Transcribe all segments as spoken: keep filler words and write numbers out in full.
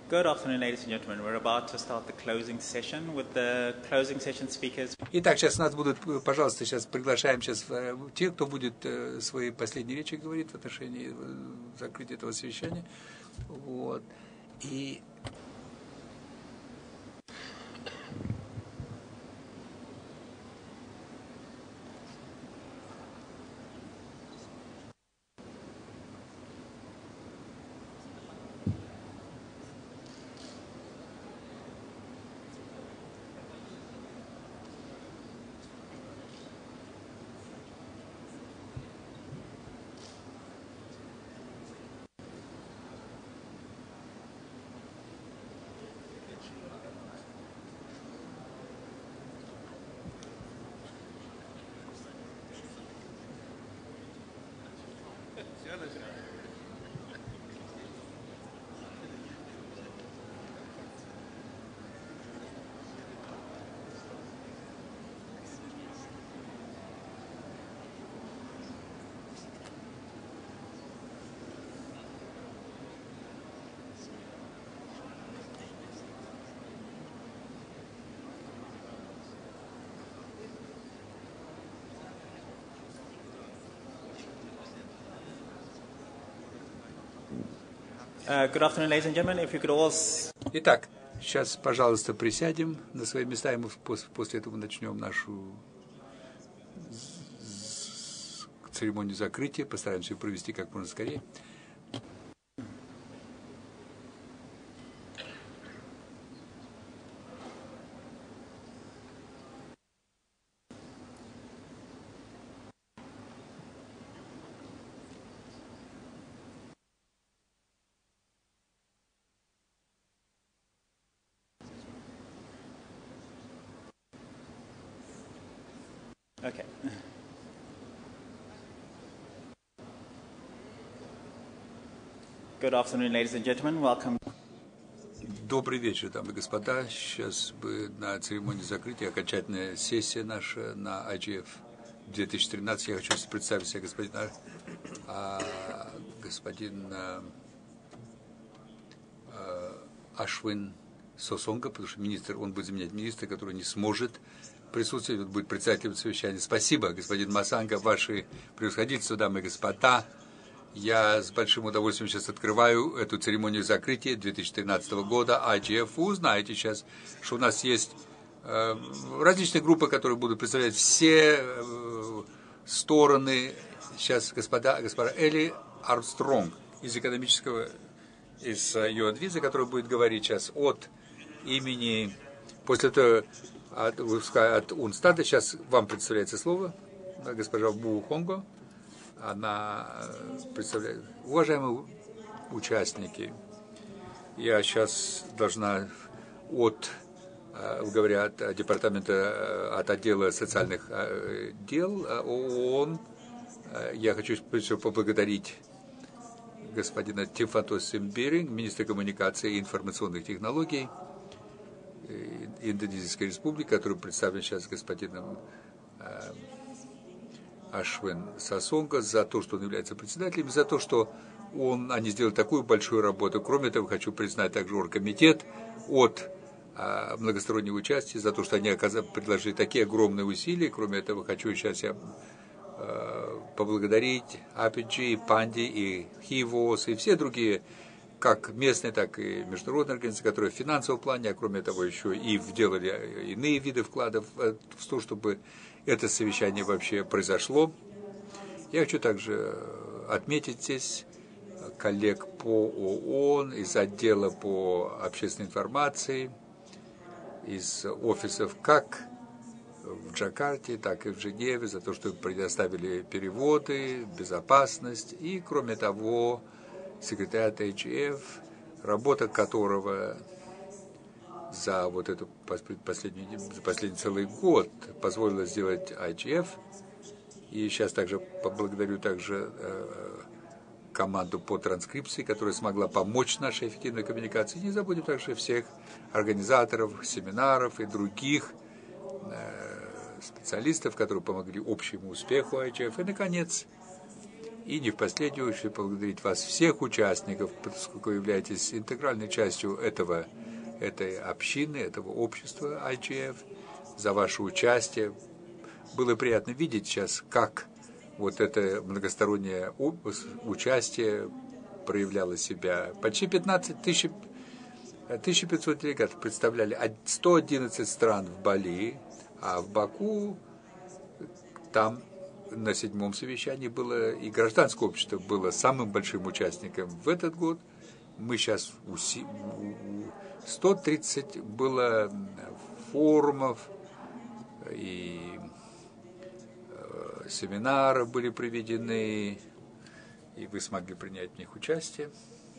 Good afternoon, ladies and gentlemen. We're about to start the closing session with the closing session speakers. Итак, сейчас у нас будут, пожалуйста, сейчас приглашаем сейчас те, кто будет свои последние речи говорить в отношении закрытия этого совещания. Вот. И Uh, good afternoon, ladies and gentlemen. If you could all... Итак, сейчас, пожалуйста, присядем на свои места, и мы после этого начнем нашу церемонию закрытия. Постараемся ее провести как можно скорее. Okay. Good afternoon, ladies and gentlemen. Welcome. Добрый вечер, дамы и господа. Сейчас бы на церемонии закрытия окончательная сессия наша на ай джи эф две тысячи тринадцать. Я хочу представить себя господина, а, господин а, а, Ашвин Сосонга, потому что министр, он будет заменять министра, который не сможет присутствовать, будет председателем совещания. Спасибо, господин Масанга, ваши превосходительства, дамы и господа. Я с большим удовольствием сейчас открываю эту церемонию закрытия две тысячи тринадцатого года ай джи эф. Вы узнаете сейчас, что у нас есть э, различные группы, которые будут представлять все э, стороны. Сейчас господа, господа Элли Армстронг из экономического, из ю эн Visa, который будет говорить сейчас от имени, после этого От, от Унстада сейчас вам представляется слово, госпожа Бу Хонго. Она представляет. Уважаемые участники, я сейчас должна от, говоря от департамента, от отдела социальных дел ООН, я хочу поблагодарить господина Тифатос Симбиринг, министра коммуникации и информационных технологий Индонезийской республики, который представлен сейчас господином э, Ашвин Сосонга, за то, что он является председателем, за то, что он, они сделали такую большую работу. Кроме того, хочу признать также оргкомитет от э, многостороннего участия, за то, что они оказали, предложили такие огромные усилия. Кроме этого, хочу сейчас я э, поблагодарить эй пи джи, Панди и Хивос и все другие, как местные, так и международные организации, которые в финансовом плане, а кроме того еще и сделали иные виды вкладов в то, чтобы это совещание вообще произошло. Я хочу также отметить здесь коллег по ООН, из отдела по общественной информации, из офисов как в Джакарте, так и в Женеве, за то, что предоставили переводы, безопасность и, кроме того, секретариат ай джи эф, работа которого за вот эту последний, за последний целый год позволила сделать ай джи эф. И сейчас также поблагодарю также э, команду по транскрипции, которая смогла помочь нашей эффективной коммуникации. Не забудем также всех организаторов, семинаров и других э, специалистов, которые помогли общему успеху ай джи эф. И, наконец, И не в последнюю очередь поблагодарить вас, всех участников, поскольку вы являетесь интегральной частью этого, этой общины, этого общества ай джи эф, за ваше участие. Было приятно видеть сейчас, как вот это многостороннее участие проявляло себя. Почти пятнадцать тысяч, тысяча пятьсот делегатов представляли сто одиннадцать стран в Бали, а в Баку там на седьмом совещании было и гражданское общество было самым большим участником в этот год. Мы сейчас уси... сто тридцать было форумов и э, семинары были проведены, и вы смогли принять в них участие.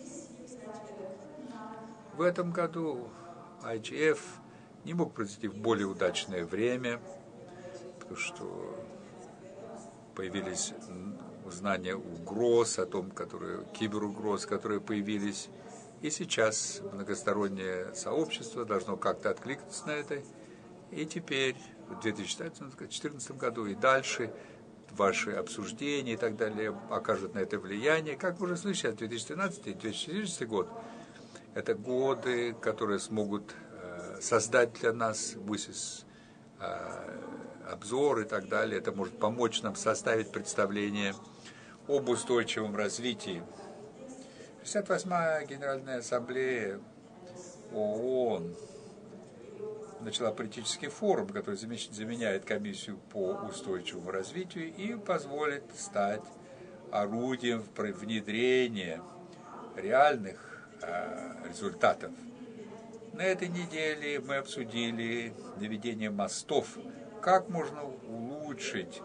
В этом году ай джи эф не мог произойти в более удачное время, потому что появились узнания угроз, о том, которые, киберугроз, которые появились. И сейчас многостороннее сообщество должно как-то откликнуться на это. И теперь, в две тысячи четырнадцатом году и дальше, ваши обсуждения и так далее окажут на это влияние. Как вы уже слышали, две тысячи тринадцатый и две тысячи четырнадцатый год – это годы, которые смогут э, создать для нас высис, э, обзор и так далее. Это может помочь нам составить представление об устойчивом развитии. шестьдесят восьмая Генеральная Ассамблея ООН начала политический форум, который заменяет комиссию по устойчивому развитию и позволит стать орудием внедрения реальных э, результатов. На этой неделе мы обсудили наведение мостов, как можно улучшить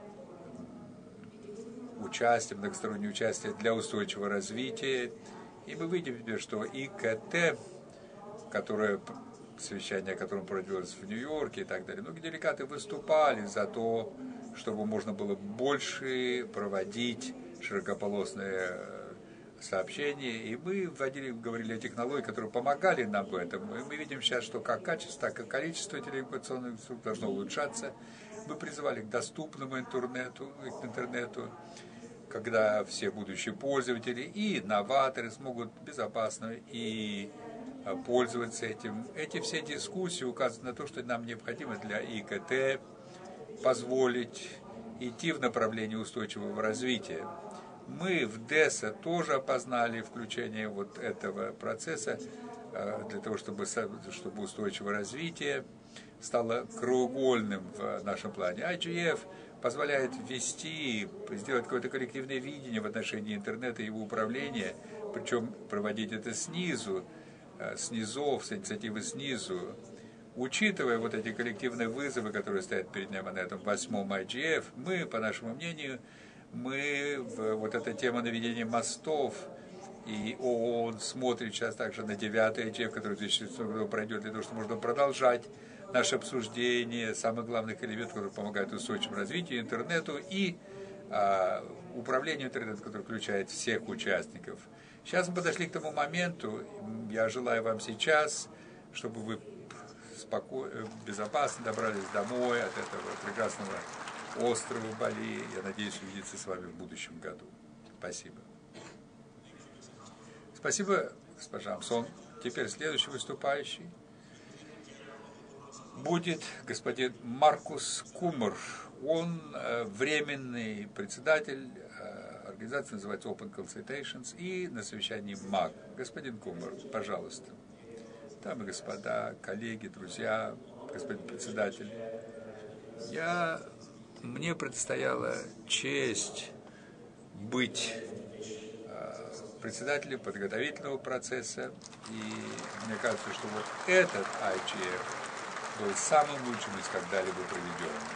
участие, многостороннее участие для устойчивого развития. И мы видим теперь, что и ка тэ, которое, совещание, которое проводилось в Нью-Йорке и так далее, многие делегаты выступали за то, чтобы можно было больше проводить широкополосные сообщения. И мы вводили, говорили о технологиях, которые помогали нам в этом. И мы видим сейчас, что как качество, так и количество телекоммуникационных услуг должно улучшаться. Мы призывали к доступному интернету, к интернету, когда все будущие пользователи и новаторы смогут безопасно и пользоваться этим. Эти все дискуссии указывают на то, что нам необходимо для и ка тэ позволить идти в направлении устойчивого развития. Мы в дэса тоже опознали включение вот этого процесса для того, чтобы, чтобы устойчивое развитие стало краеугольным в нашем плане. ай джи эф позволяет ввести, сделать какое-то коллективное видение в отношении интернета и его управления, причем проводить это снизу, снизов, с инициативы снизу. Учитывая вот эти коллективные вызовы, которые стоят перед нами на этом восьмом ай джи эф, мы, по нашему мнению, мы, вот эта тема наведения мостов, и ООН смотрит сейчас также на девятый ай джи эф, который в две тысячи шестнадцатом году пройдет, для того, чтобы можно продолжать наше обсуждение самых главных элементов, которые помогают устойчивому развитию, интернету и а, управлению интернетом, который включает всех участников. Сейчас мы подошли к тому моменту, я желаю вам сейчас, чтобы вы спокойно, безопасно добрались домой от этого прекрасного острова Бали. Я надеюсь увидеться с вами в будущем году. Спасибо. Спасибо, госпожа Амсон. Теперь следующий выступающий будет господин Маркус Кумар. Он э, временный председатель э, организации, называется Open Consultations, и на совещании МАГ. Господин Кумар, пожалуйста. Дамы и господа, коллеги, друзья, господин председатель, я, мне предстояла честь быть э, председателем подготовительного процесса, и мне кажется, что вот этот ай джи эф был самым лучшим из когда-либо проведенным.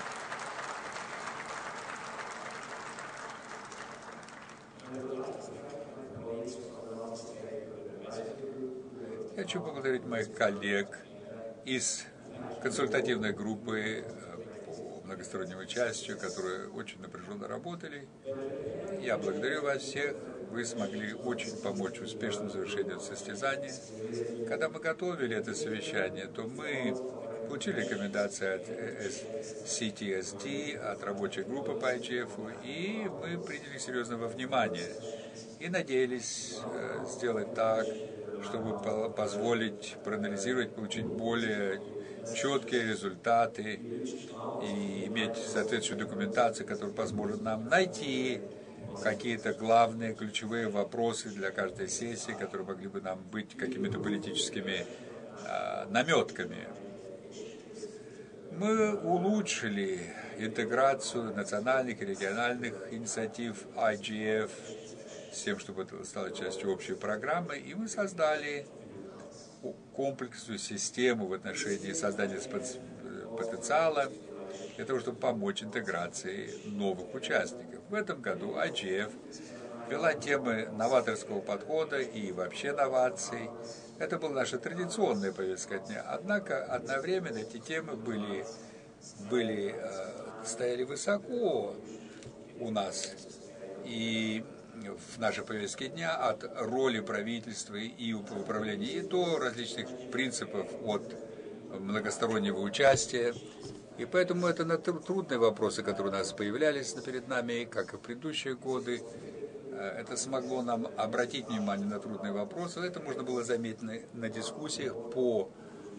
Я хочу поблагодарить моих коллег из консультативной группы по многостороннему участию, которые очень напряженно работали. Я благодарю вас всех. Вы смогли очень помочь успешному завершению состязания. Когда мы готовили это совещание, то мы получили рекомендации от си ти эс ди, от рабочей группы по ай джи эф, и мы приняли серьезно во внимание. И надеялись сделать так, чтобы позволить проанализировать, получить более четкие результаты и иметь соответствующую документацию, которая позволит нам найти какие-то главные ключевые вопросы для каждой сессии, которые могли бы нам быть какими-то политическими э, наметками. Мы улучшили интеграцию национальных и региональных инициатив ай джи эф с тем, чтобы это стало частью общей программы, и мы создали комплексную систему в отношении создания потенциала для того, чтобы помочь интеграции новых участников. В этом году ай джи эф ввела темы новаторского подхода и вообще новаций. Это была наша традиционная повестка дня. Однако одновременно эти темы были, были, стояли высоко у нас и в нашей повестке дня, от роли правительства и управления и до различных принципов от многостороннего участия. И поэтому это трудные вопросы, которые у нас появлялись перед нами, как и в предыдущие годы. Это смогло нам обратить внимание на трудные вопросы. Это можно было заметить на, на дискуссиях по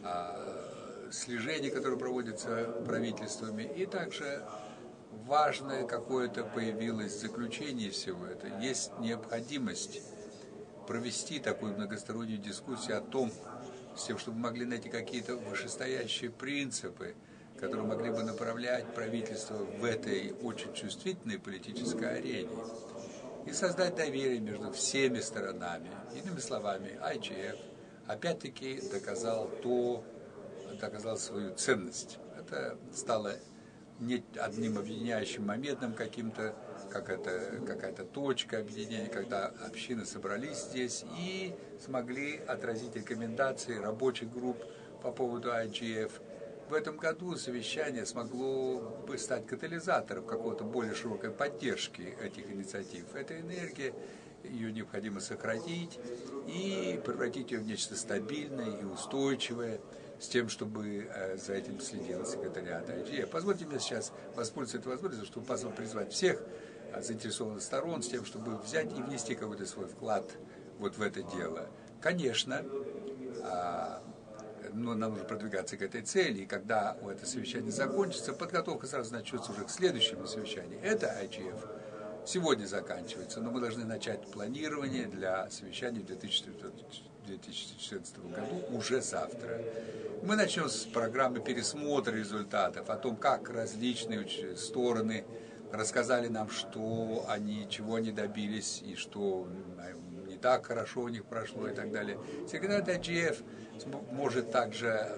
а, слежению, которое проводится правительствами. И также важное какое-то появилось заключение всего этого. Есть необходимость провести такую многостороннюю дискуссию о том, с тем, чтобы мы могли найти какие-то вышестоящие принципы, которые могли бы направлять правительство в этой очень чувствительной политической арене и создать доверие между всеми сторонами. Иными словами, ай джи эф опять-таки доказал то, доказал свою ценность. Это стало не одним объединяющим моментом каким-то, как это, какая-то точка объединения, когда общины собрались здесь и смогли отразить рекомендации рабочих групп по поводу ай джи эф. В этом году совещание смогло бы стать катализатором какого-то более широкой поддержки этих инициатив. Эта энергия, ее необходимо сохранить и превратить ее в нечто стабильное и устойчивое, с тем, чтобы э, за этим следил секретариат ай джи эф. Позвольте мне сейчас воспользоваться этой возможностью, чтобы позволить призвать всех э, заинтересованных сторон с тем, чтобы взять и внести какой-то свой вклад вот в это дело. Конечно, э, но нам нужно продвигаться к этой цели, и когда это совещание закончится, подготовка сразу начнется уже к следующему совещанию. Это ай джи эф сегодня заканчивается, но мы должны начать планирование для совещания в две тысячи четырнадцатом году уже завтра. Мы начнем с программы пересмотра результатов, о том, как различные стороны рассказали нам, что они, чего они добились, и что не так хорошо у них прошло и так далее. Секретариат ай джи эф может также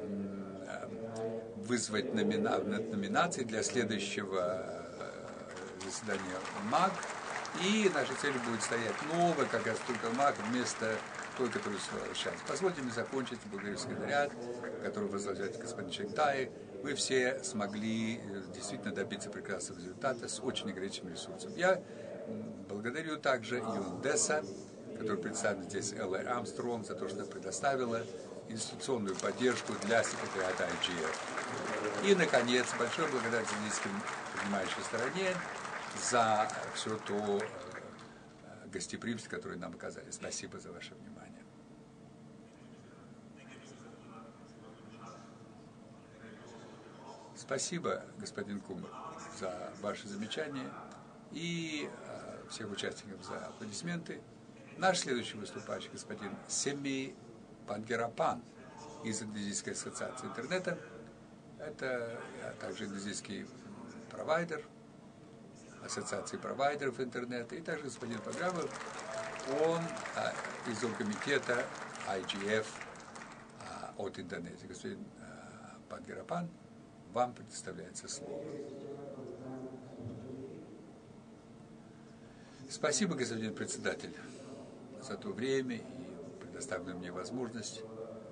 вызвать номина... номинации для следующего заседания МАГ, и нашей целью будет стоять новая, как раз только МАГ, вместо той, которую сейчас. Позвольте мне закончить, благодарю секретариат, который возглавляет господин Чентай. Вы все смогли действительно добиться прекрасного результата с очень ограниченным ресурсом. Я благодарю также ЮНДЕСа, который представлен здесь Элла Армстронг, за то, что предоставила институционную поддержку для секретариата ай джи эф. И, наконец, большое благодарность индийской принимающей стороне за все то гостеприимство, которое нам оказали. Спасибо за ваше внимание. Спасибо, господин Кумар, за ваши замечания и э, всех участников за аплодисменты. Наш следующий выступающий, господин Семи Пангерапан из Индонезийской ассоциации интернета. Это также индонезийский провайдер, ассоциации провайдеров интернета, и также господин Паграмов, он а, из оргкомитета ай джи эф а, от Индонезии. Господин а, Пангерапан, вам предоставляется слово. Спасибо, господин председатель, за то время и предоставленную мне возможность.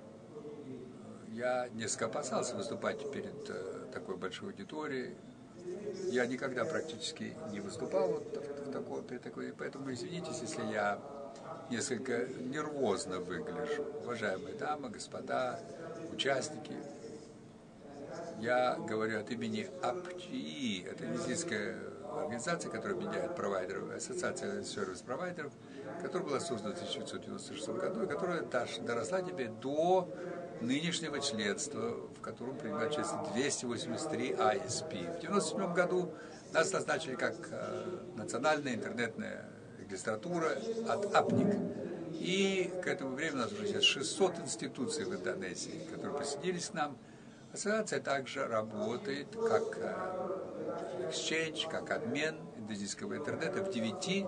Я несколько опасался выступать перед э, такой большой аудиторией. Я никогда практически не выступал вот в такой, при такой, поэтому извинитесь, если я несколько нервозно выгляжу. Уважаемые дамы, господа, участники, Я говорю от имени эй пи джи и, это индийская организация, которая объединяет провайдеров, ассоциация сервис-провайдеров, которая была создана в тысяча девятьсот девяносто шестом году, и которая доросла теперь до нынешнего членства, в котором принимает участие двести восемьдесят три ай эс пи. В девяносто седьмом году нас назначили как э, национальная интернетная регистратура от АПНИК. И к этому времени у нас уже сейчас шестьсот институций в Индонезии, которые присоединились к нам. Ассоциация также работает как exchange, как обмен индонезийского интернета в девяти,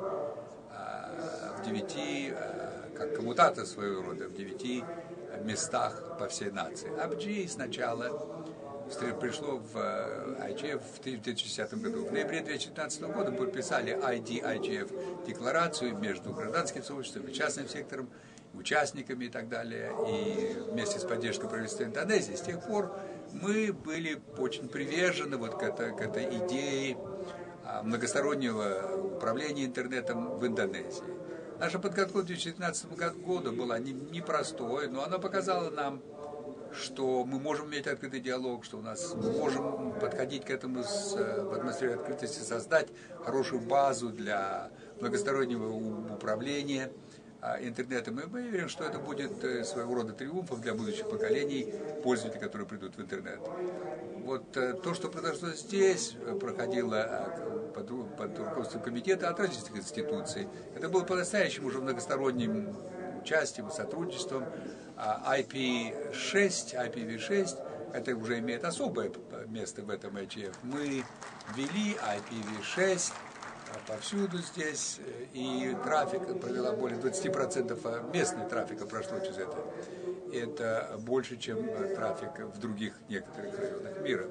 в девяти, как коммутатор своего рода, в девяти местах по всей нации. эй пи джи сначала пришло в ай джи эф в две тысячи десятом году. В ноябре две тысячи девятнадцатого года подписали ай ди ай джи эф декларацию между гражданским сообществом и частным сектором, участниками и так далее, и вместе с поддержкой правительства Индонезии. С тех пор мы были очень привержены вот к этой, к этой идее многостороннего управления интернетом в Индонезии. Наша подготовка к две тысячи девятнадцатому году была непростой, но она показала нам, что мы можем иметь открытый диалог, что у нас мы можем подходить к этому с, в атмосфере открытости, создать хорошую базу для многостороннего управления интернетом. И мы верим, что это будет своего рода триумфом для будущих поколений пользователей, которые придут в интернет. Вот то, что произошло здесь, проходило под, под руководством комитета от различных институций. Это было по-настоящему уже многосторонним участием, сотрудничеством. ай пи шесть, ай пи ви шесть, это уже имеет особое место в этом ай джи эф. Мы ввели ай пи ви шесть повсюду здесь, и трафик провела более двадцати процентов местного трафика прошло через это. Это больше, чем трафик в других некоторых районах мира.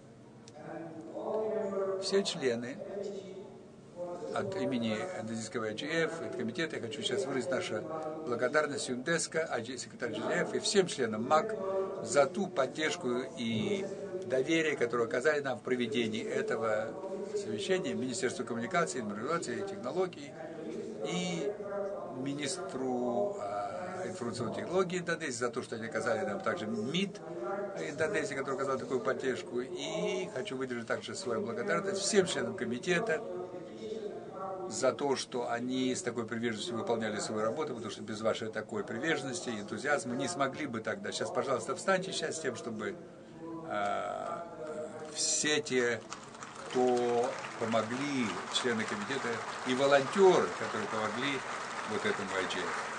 Все члены от имени индонезийского ай джи эф, от комитета, я хочу сейчас выразить нашу благодарность ЮНДЕСКО, секретарь ай джи эф и всем членам МАК за ту поддержку и доверие, которое оказали нам в проведении этого совещания, Министерству коммуникации, информации и технологий и министру э, информационной технологии Индонезии за то, что они оказали нам также МИД Индонезии, который оказал такую поддержку. И хочу выразить также свою благодарность всем членам комитета за то, что они с такой приверженностью выполняли свою работу, потому что без вашей такой приверженности и энтузиазма не смогли бы тогда. Сейчас, пожалуйста, встаньте сейчас с тем, чтобы э, все те, кто помогли, члены комитета и волонтеры, которые помогли вот этому ай джи эф.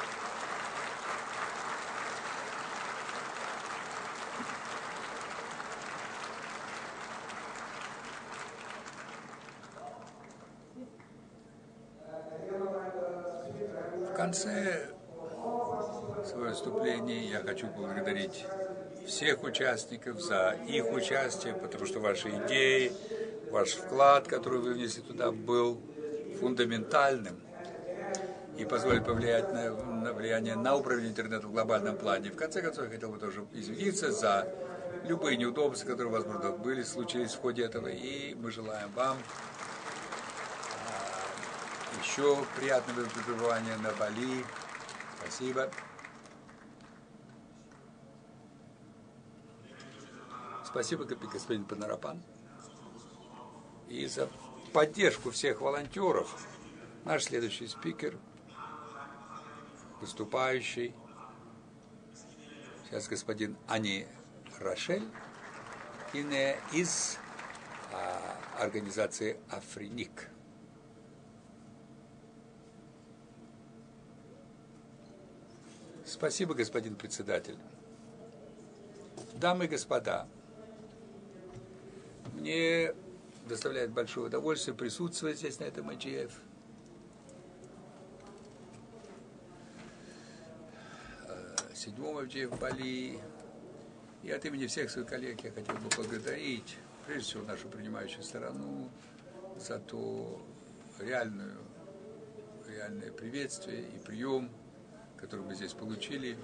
В конце своего выступления я хочу поблагодарить всех участников за их участие, потому что ваши идеи, ваш вклад, который вы внесли туда, был фундаментальным и позволит повлиять на, на влияние на управление интернетом в глобальном плане. В конце концов, я хотел бы тоже извиниться за любые неудобства, которые, возможно, были, случились в ходе этого, и мы желаем вам а, еще приятного пребывания на Бали. Спасибо. Спасибо, господин Панарапан, и за поддержку всех волонтеров. Наш следующий спикер, выступающий, сейчас господин Ани Рошель из а, организации Африник. Спасибо, господин председатель. Дамы и господа, мне доставляет большое удовольствие присутствовать здесь, на этом ай джи эф. Седьмого ай джи эф в Бали. И от имени всех своих коллег я хотел бы поблагодарить, прежде всего, нашу принимающую сторону за то реальную, реальное приветствие и прием, который мы здесь получили.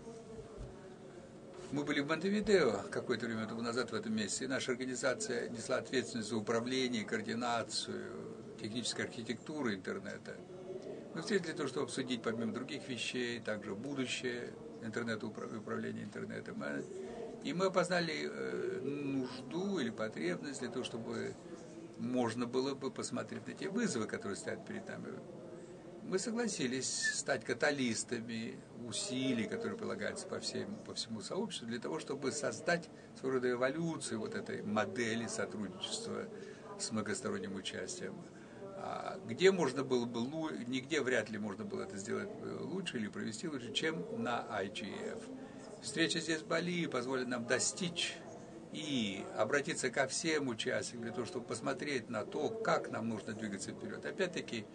Мы были в Монтевидео какое-то время тому назад в этом месяце, и наша организация несла ответственность за управление, координацию технической архитектуры интернета. Мы встретились для того, чтобы обсудить, помимо других вещей, также будущее интернета, управления интернетом. И мы опознали нужду или потребность для того, чтобы можно было бы посмотреть на те вызовы, которые стоят перед нами. Мы согласились стать каталистами усилий, которые прилагаются по, всем, по всему сообществу, для того, чтобы создать своего рода эволюцию вот этой модели сотрудничества с многосторонним участием. А где можно было бы, нигде вряд ли можно было это сделать лучше или провести лучше, чем на ай джи эф. Встреча здесь в Бали позволит нам достичь и обратиться ко всем участникам для того, чтобы посмотреть на то, как нам нужно двигаться вперед. Опять-таки,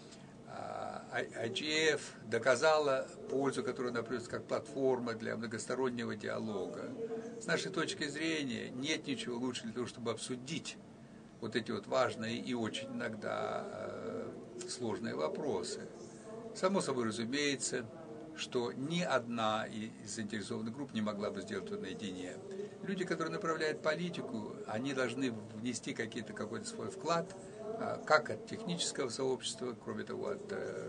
ай джи эф доказала пользу, которую она приносит как платформа для многостороннего диалога. С нашей точки зрения, нет ничего лучше для того, чтобы обсудить вот эти вот важные и очень иногда э, сложные вопросы. Само собой разумеется, что ни одна из заинтересованных групп не могла бы сделать это наедине. Люди, которые направляют политику, они должны внести какие-то, какой-то свой вклад, как от технического сообщества, кроме того, от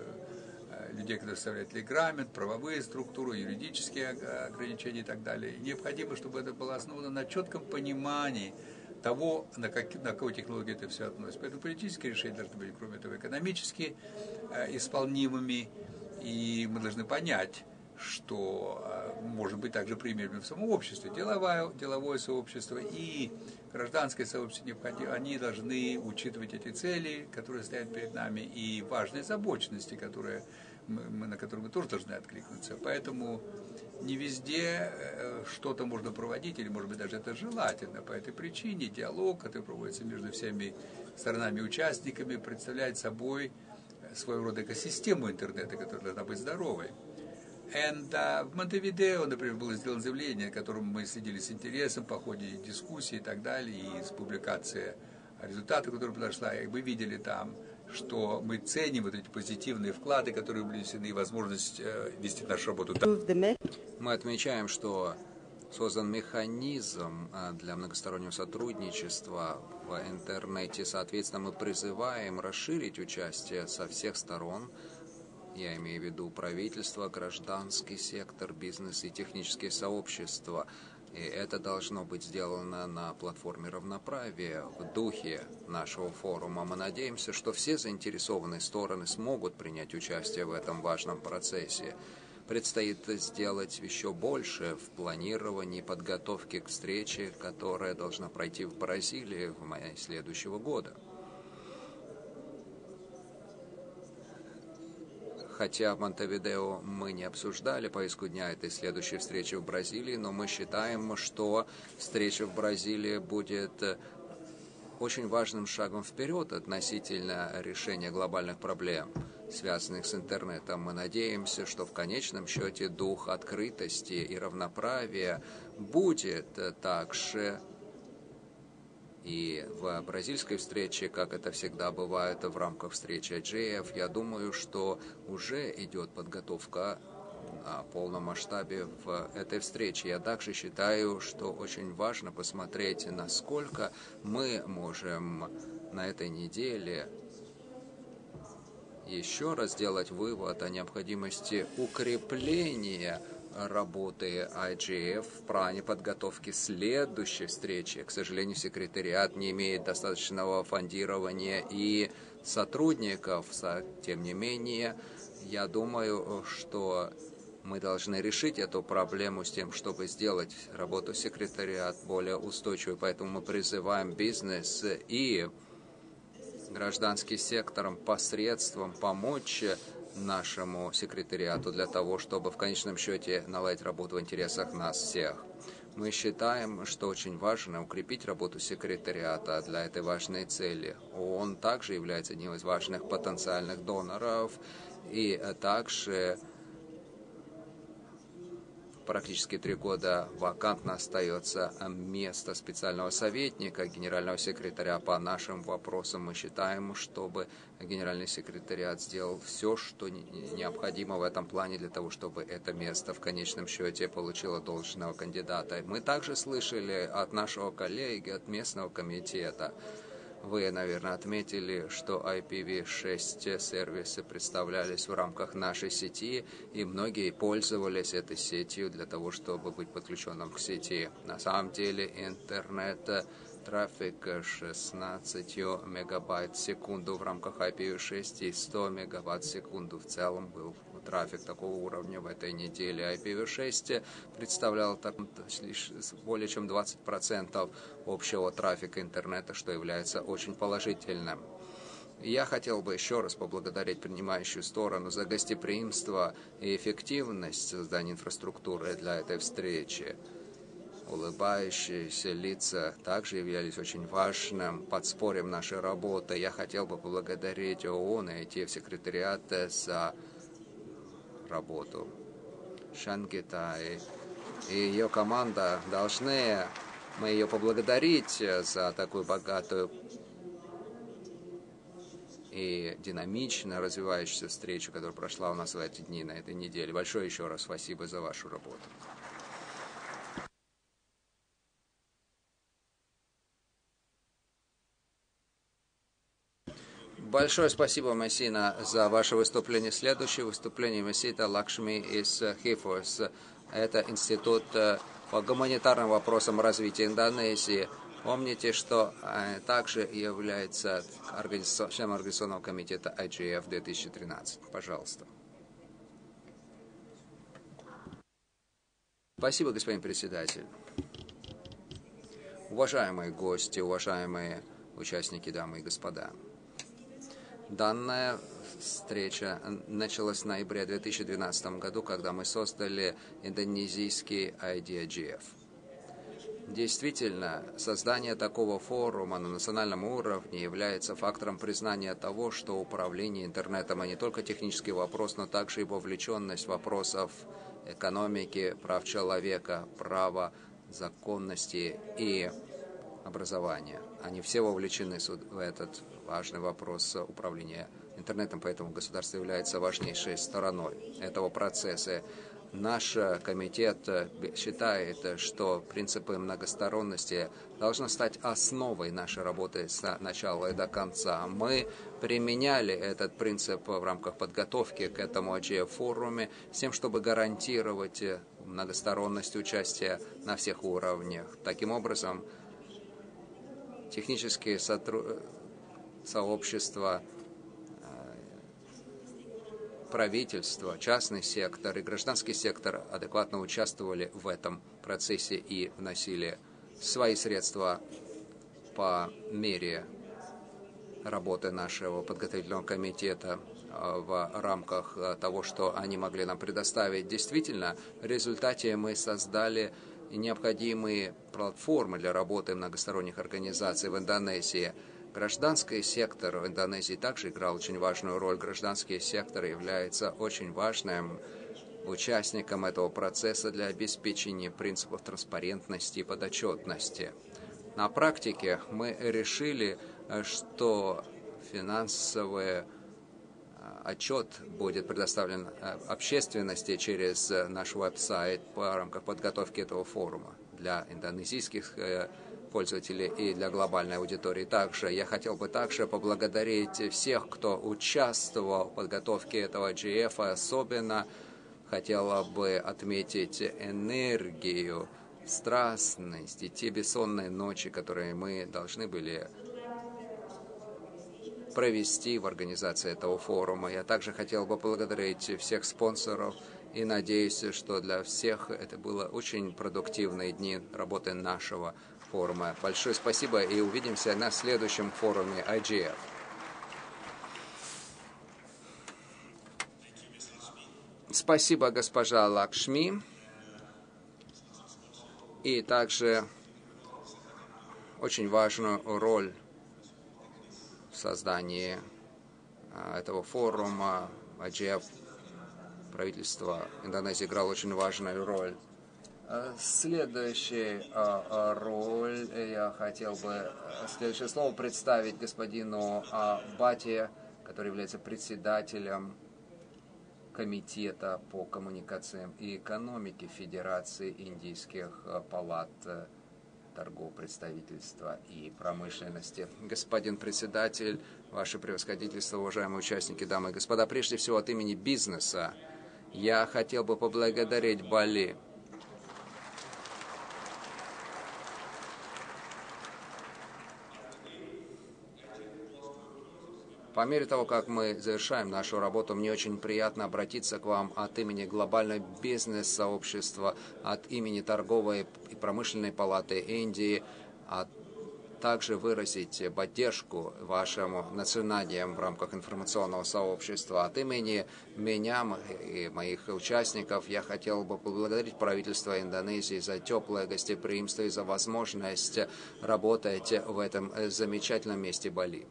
э, людей, которые составляют регламент, правовые структуры, юридические ограничения и так далее. И необходимо, чтобы это было основано на четком понимании того, на, как, на какую технологию это все относится. Поэтому политические решения должны быть, кроме того, экономически э, исполнимыми. И мы должны понять, что э, может быть также применимо в самом обществе. Деловое, деловое сообщество и гражданское сообщество необходимо, они должны учитывать эти цели, которые стоят перед нами, и важные озабоченности, которые мы, мы, на которые мы тоже должны откликнуться. Поэтому не везде э, что-то можно проводить, или, может быть, даже это желательно. По этой причине диалог, который проводится между всеми сторонами-участниками, представляет собой своего рода экосистему интернета, которая должна быть здоровой. And, uh, в Монтевидео, например, было сделано заявление, которому мы следили с интересом по ходе дискуссии и так далее, и с публикацией результатов, которая подошла, и вы видели там, что мы ценим вот эти позитивные вклады, которые внесены, и возможность э, вести нашу работу. Мы отмечаем, что создан механизм для многостороннего сотрудничества в интернете. Соответственно, мы призываем расширить участие со всех сторон. Я имею в виду правительство, гражданский сектор, бизнес и технические сообщества. И это должно быть сделано на платформе равноправия в духе нашего форума. Мы надеемся, что все заинтересованные стороны смогут принять участие в этом важном процессе. Предстоит сделать еще больше в планировании, подготовке к встрече, которая должна пройти в Бразилии в мае следующего года. Хотя в Монтевидео мы не обсуждали повестку дня этой следующей встречи в Бразилии, но мы считаем, что встреча в Бразилии будет очень важным шагом вперед относительно решения глобальных проблем, связанных с интернетом. Мы надеемся, что в конечном счете дух открытости и равноправия будет также и в бразильской встрече, как это всегда бывает в рамках встречи ай джи эф. Я думаю, что уже идет подготовка на полном масштабе в этой встрече. Я также считаю, что очень важно посмотреть, насколько мы можем на этой неделе еще раз сделать вывод о необходимости укрепления работы ай джи эф в плане подготовки следующей встречи. К сожалению, секретариат не имеет достаточного фондирования и сотрудников. Тем не менее, я думаю, что мы должны решить эту проблему с тем, чтобы сделать работу секретариат более устойчивой. Поэтому мы призываем бизнес и гражданский сектор посредством помочь нашему секретариату для того, чтобы в конечном счете наладить работу в интересах нас всех. Мы считаем, что очень важно укрепить работу секретариата для этой важной цели. Он также является одним из важных потенциальных доноров, и также практически три года вакантно остается место специального советника, генерального секретаря по нашим вопросам. Мы считаем, чтобы генеральный секретариат сделал все, что необходимо в этом плане для того, чтобы это место в конечном счете получило должного кандидата. Мы также слышали от нашего коллеги, от местного комитета, Вы, наверное, отметили, что ай пи ви шесть сервисы представлялись в рамках нашей сети, и многие пользовались этой сетью для того, чтобы быть подключенным к сети. На самом деле интернет трафик шестнадцать мегабайт в секунду в рамках ай пи ви шесть и сто мегабайт в секунду в целом был трафик такого уровня в этой неделе. ай пи ви шесть представлял так, лишь более чем двадцать процентов общего трафика интернета, что является очень положительным. Я хотел бы еще раз поблагодарить принимающую сторону за гостеприимство и эффективность создания инфраструктуры для этой встречи. Улыбающиеся лица также являлись очень важным подспорьем нашей работы. Я хотел бы поблагодарить ООН и ай ти эф-секретариат за работу. Шангита и, и ее команда должны мы ее поблагодарить за такую богатую и динамично развивающуюся встречу, которая прошла у нас в эти дни, на этой неделе. Большое еще раз спасибо за вашу работу. Большое спасибо, Мессина, за ваше выступление. Следующее выступление Мессита Лакшми из ХИФОС. Это Институт по гуманитарным вопросам развития Индонезии. Помните, что также является членом Организационного комитета ай джи эф две тысячи тринадцать. Пожалуйста. Спасибо, господин председатель. Уважаемые гости, уважаемые участники, дамы и господа. Данная встреча началась в ноябре две тысячи двенадцатом году, когда мы создали индонезийский ай ди эй джи эф. Действительно, создание такого форума на национальном уровне является фактором признания того, что управление интернетом – не только технический вопрос, но также и вовлеченность вопросов экономики, прав человека, права, законности и образования. Они все вовлечены в этот важный вопрос управления интернетом, поэтому государство является важнейшей стороной этого процесса. Наш комитет считает, что принципы многосторонности должны стать основой нашей работы с начала и до конца. Мы применяли этот принцип в рамках подготовки к этому ай джи эф-форуме с тем, чтобы гарантировать многосторонность участия на всех уровнях. Таким образом, технические сотру... сообщества, правительство, частный сектор и гражданский сектор адекватно участвовали в этом процессе и вносили свои средства по мере работы нашего подготовительного комитета в рамках того, что они могли нам предоставить. Действительно, в результате мы создали необходимые платформы для работы многосторонних организаций в Индонезии. Гражданский сектор в Индонезии также играл очень важную роль. Гражданский сектор является очень важным участником этого процесса для обеспечения принципов транспарентности и подотчетности. На практике мы решили, что финансовый отчет будет предоставлен общественности через наш веб-сайт по рамках подготовки этого форума для индонезийских пользователей и для глобальной аудитории. Также я хотел бы также поблагодарить всех, кто участвовал в подготовке этого ай джи эф. Особенно хотела бы отметить энергию, страстность и те бессонные ночи, которые мы должны были провести в организации этого форума. Я также хотел бы поблагодарить всех спонсоров и надеюсь, что для всех это было очень продуктивные дни работы нашего форума. Большое спасибо и увидимся на следующем форуме ай джи эф. Спасибо, госпожа Лакшми. И также очень важную роль в создании этого форума ай джи эф правительство Индонезии играло очень важную роль. Следующая роль, я хотел бы следующее слово представить господину Бати, который является председателем Комитета по коммуникациям и экономике Федерации индийских палат торгового представительства и промышленности. Господин председатель, ваше превосходительство, уважаемые участники, дамы и господа, прежде всего от имени бизнеса я хотел бы поблагодарить Бали По мере того, как мы завершаем нашу работу, мне очень приятно обратиться к вам от имени глобального бизнес-сообщества, от имени торговой и промышленной палаты Индии, а также выразить поддержку вашим начинаниям в рамках информационного сообщества. От имени меня и моих участников я хотел бы поблагодарить правительство Индонезии за теплое гостеприимство и за возможность работать в этом замечательном месте Бали.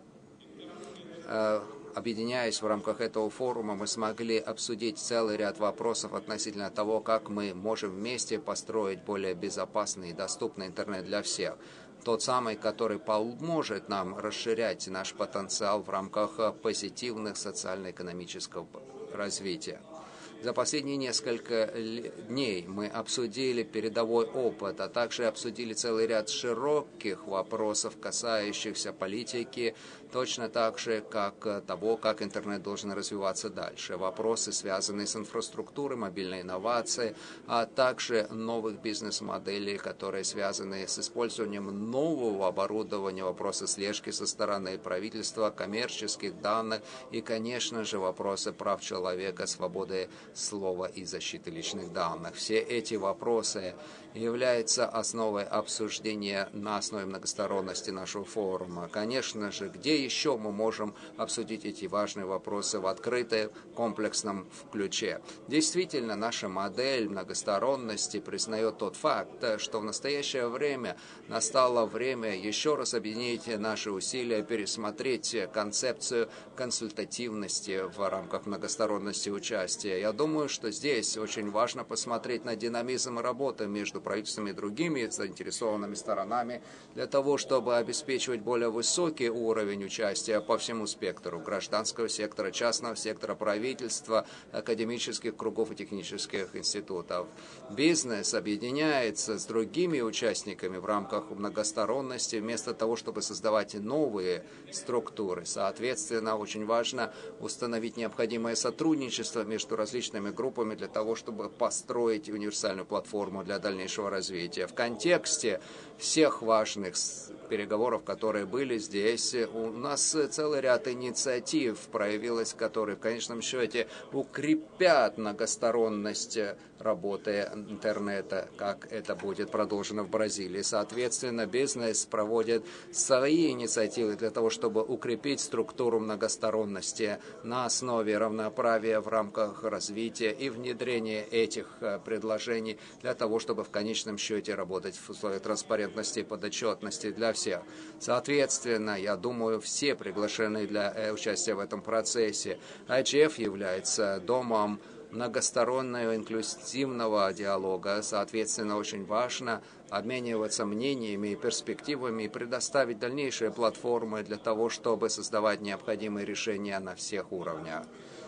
Объединяясь в рамках этого форума, мы смогли обсудить целый ряд вопросов относительно того, как мы можем вместе построить более безопасный и доступный интернет для всех. Тот самый, который поможет нам расширять наш потенциал в рамках позитивных социально-экономического развития. За последние несколько дней мы обсудили передовой опыт, а также обсудили целый ряд широких вопросов, касающихся политики, точно так же, как того, как интернет должен развиваться дальше. Вопросы, связанные с инфраструктурой, мобильной инновацией, а также новых бизнес-моделей, которые связаны с использованием нового оборудования, вопросы слежки со стороны правительства, коммерческих данных и, конечно же, вопросы прав человека, свободы слова и защиты личных данных. Все эти вопросы являются основой обсуждения на основе многосторонности нашего форума. Конечно же, где еще мы можем обсудить эти важные вопросы в открытом, комплексном ключе? Действительно, наша модель многосторонности признает тот факт, что в настоящее время настало время еще раз объединить наши усилия, пересмотреть концепцию консультативности в рамках многосторонности участия. Я думаю, что здесь очень важно посмотреть на динамизм работы между правительством и другими заинтересованными сторонами для того, чтобы обеспечивать более высокий уровень участия по всему спектру гражданского сектора, частного сектора, правительства, академических кругов и технических институтов. Бизнес объединяется с другими участниками в рамках многосторонности вместо того, чтобы создавать новые структуры. Соответственно, очень важно установить необходимое сотрудничество между различными группами для того, чтобы построить универсальную платформу для дальнейшего развития. В контексте всех важных переговоров, которые были здесь, у нас целый ряд инициатив проявилось, которые в конечном счете укрепят многосторонность работы интернета, как это будет продолжено в Бразилии. Соответственно, бизнес проводит свои инициативы для того, чтобы укрепить структуру многосторонности на основе равноправия в рамках развития и внедрения этих предложений для того, чтобы в конечном счете работать в условиях транспарентности и подотчетности для всех. Соответственно, я думаю, все приглашенные для участия в этом процессе. ай джи эф является домом многостороннего инклюзивного диалога. Соответственно, очень важно обмениваться мнениями и перспективами и предоставить дальнейшие платформы для того, чтобы создавать необходимые решения на всех уровнях.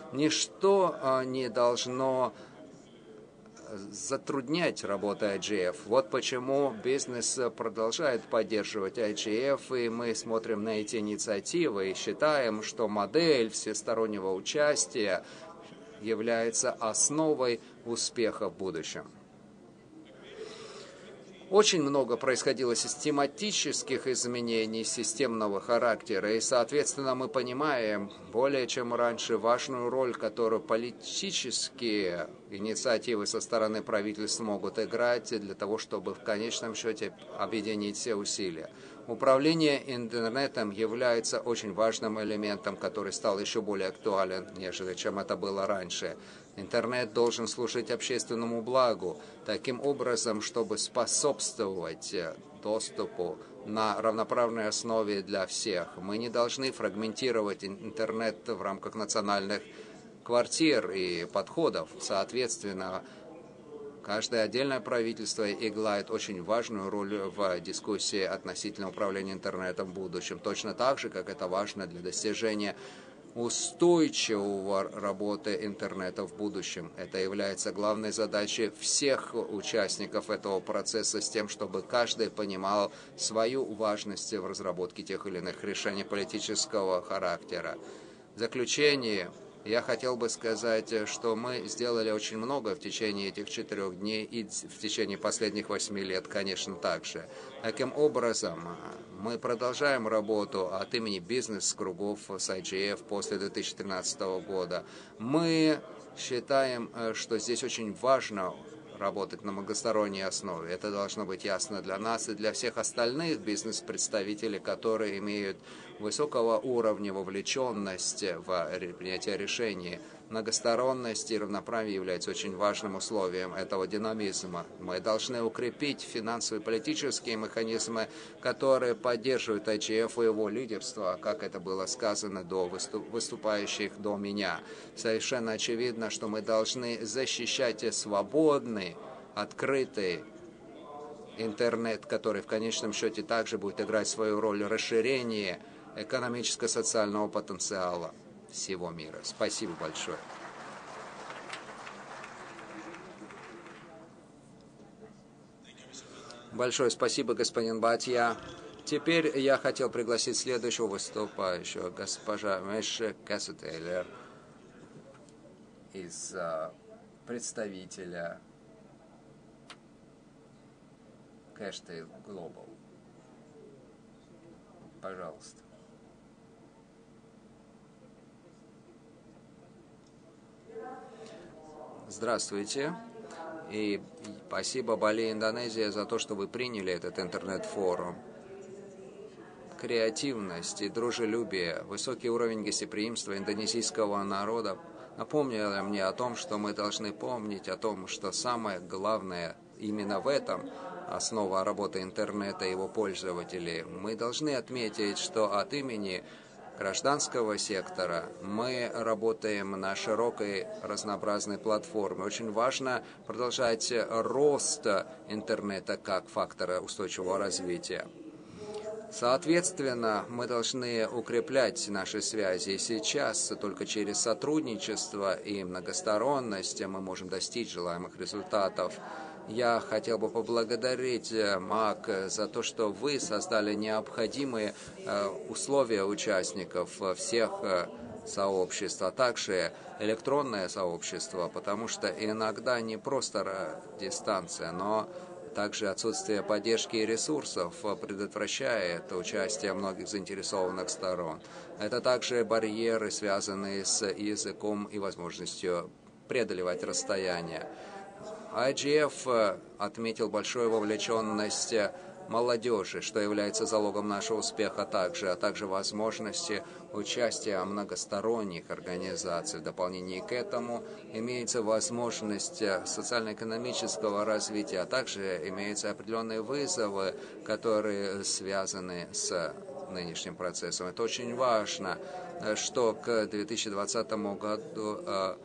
Ничто не должно затруднять работу ай джи эф. Вот почему бизнес продолжает поддерживать ай джи эф, и мы смотрим на эти инициативы и считаем, что модель всестороннего участия является основой успеха в будущем. Очень много происходило систематических изменений системного характера, и, соответственно, мы понимаем более чем раньше важную роль, которую политические инициативы со стороны правительств могут играть для того, чтобы в конечном счете объединить все усилия. Управление интернетом является очень важным элементом, который стал еще более актуален, нежели чем это было раньше. Интернет должен служить общественному благу, таким образом, чтобы способствовать доступу на равноправной основе для всех. Мы не должны фрагментировать интернет в рамках национальных квартир и подходов. Соответственно, каждое отдельное правительство играет очень важную роль в дискуссии относительно управления интернетом в будущем. Точно так же, как это важно для достижения устойчивого работы интернета в будущем. Это является главной задачей всех участников этого процесса, с тем, чтобы каждый понимал свою важность в разработке тех или иных решений политического характера. В заключение я хотел бы сказать, что мы сделали очень много в течение этих четырех дней и в течение последних восьми лет, конечно, также. Таким образом, мы продолжаем работу от имени бизнес-кругов с ай джи эф после две тысячи тринадцатого года. Мы считаем, что здесь очень важно работать на многосторонней основе. Это должно быть ясно для нас и для всех остальных бизнес-представителей, которые имеют высокого уровня вовлеченности в принятие решений. Многосторонность и равноправие является очень важным условием этого динамизма. Мы должны укрепить финансовые и политические механизмы, которые поддерживают ай джи эф и его лидерство, как это было сказано до выступающих до меня. Совершенно очевидно, что мы должны защищать свободный, открытый интернет, который в конечном счете также будет играть свою роль в расширении экономическо-социального потенциала всего мира. Спасибо большое. Большое спасибо, господин Батья. Теперь я хотел пригласить следующего выступающего, госпожа Мэша Кассетейлер, из uh, представителя Cashtail Global. Пожалуйста. Здравствуйте. И спасибо Бали, Индонезия, за то, что вы приняли этот интернет-форум. Креативность и дружелюбие, высокий уровень гостеприимства индонезийского народа напомнили мне о том, что мы должны помнить о том, что самое главное именно в этом основа работы интернета и его пользователей. Мы должны отметить, что от имени гражданского сектора мы работаем на широкой разнообразной платформе. Очень важно продолжать рост интернета как фактора устойчивого развития. Соответственно, мы должны укреплять наши связи. И сейчас только через сотрудничество и многосторонность мы можем достичь желаемых результатов. Я хотел бы поблагодарить МАК за то, что вы создали необходимые условия участников всех сообществ, а также электронное сообщество, потому что иногда не просто дистанция, но также отсутствие поддержки и ресурсов предотвращает участие многих заинтересованных сторон. Это также барьеры, связанные с языком и возможностью преодолевать расстояние. ай джи эф отметил большую вовлеченность молодежи, что является залогом нашего успеха также, а также возможности участия многосторонних организаций. В дополнение к этому имеется возможность социально-экономического развития, а также имеются определенные вызовы, которые связаны с нынешним процессом. Это очень важно, что к две тысячи двадцатому году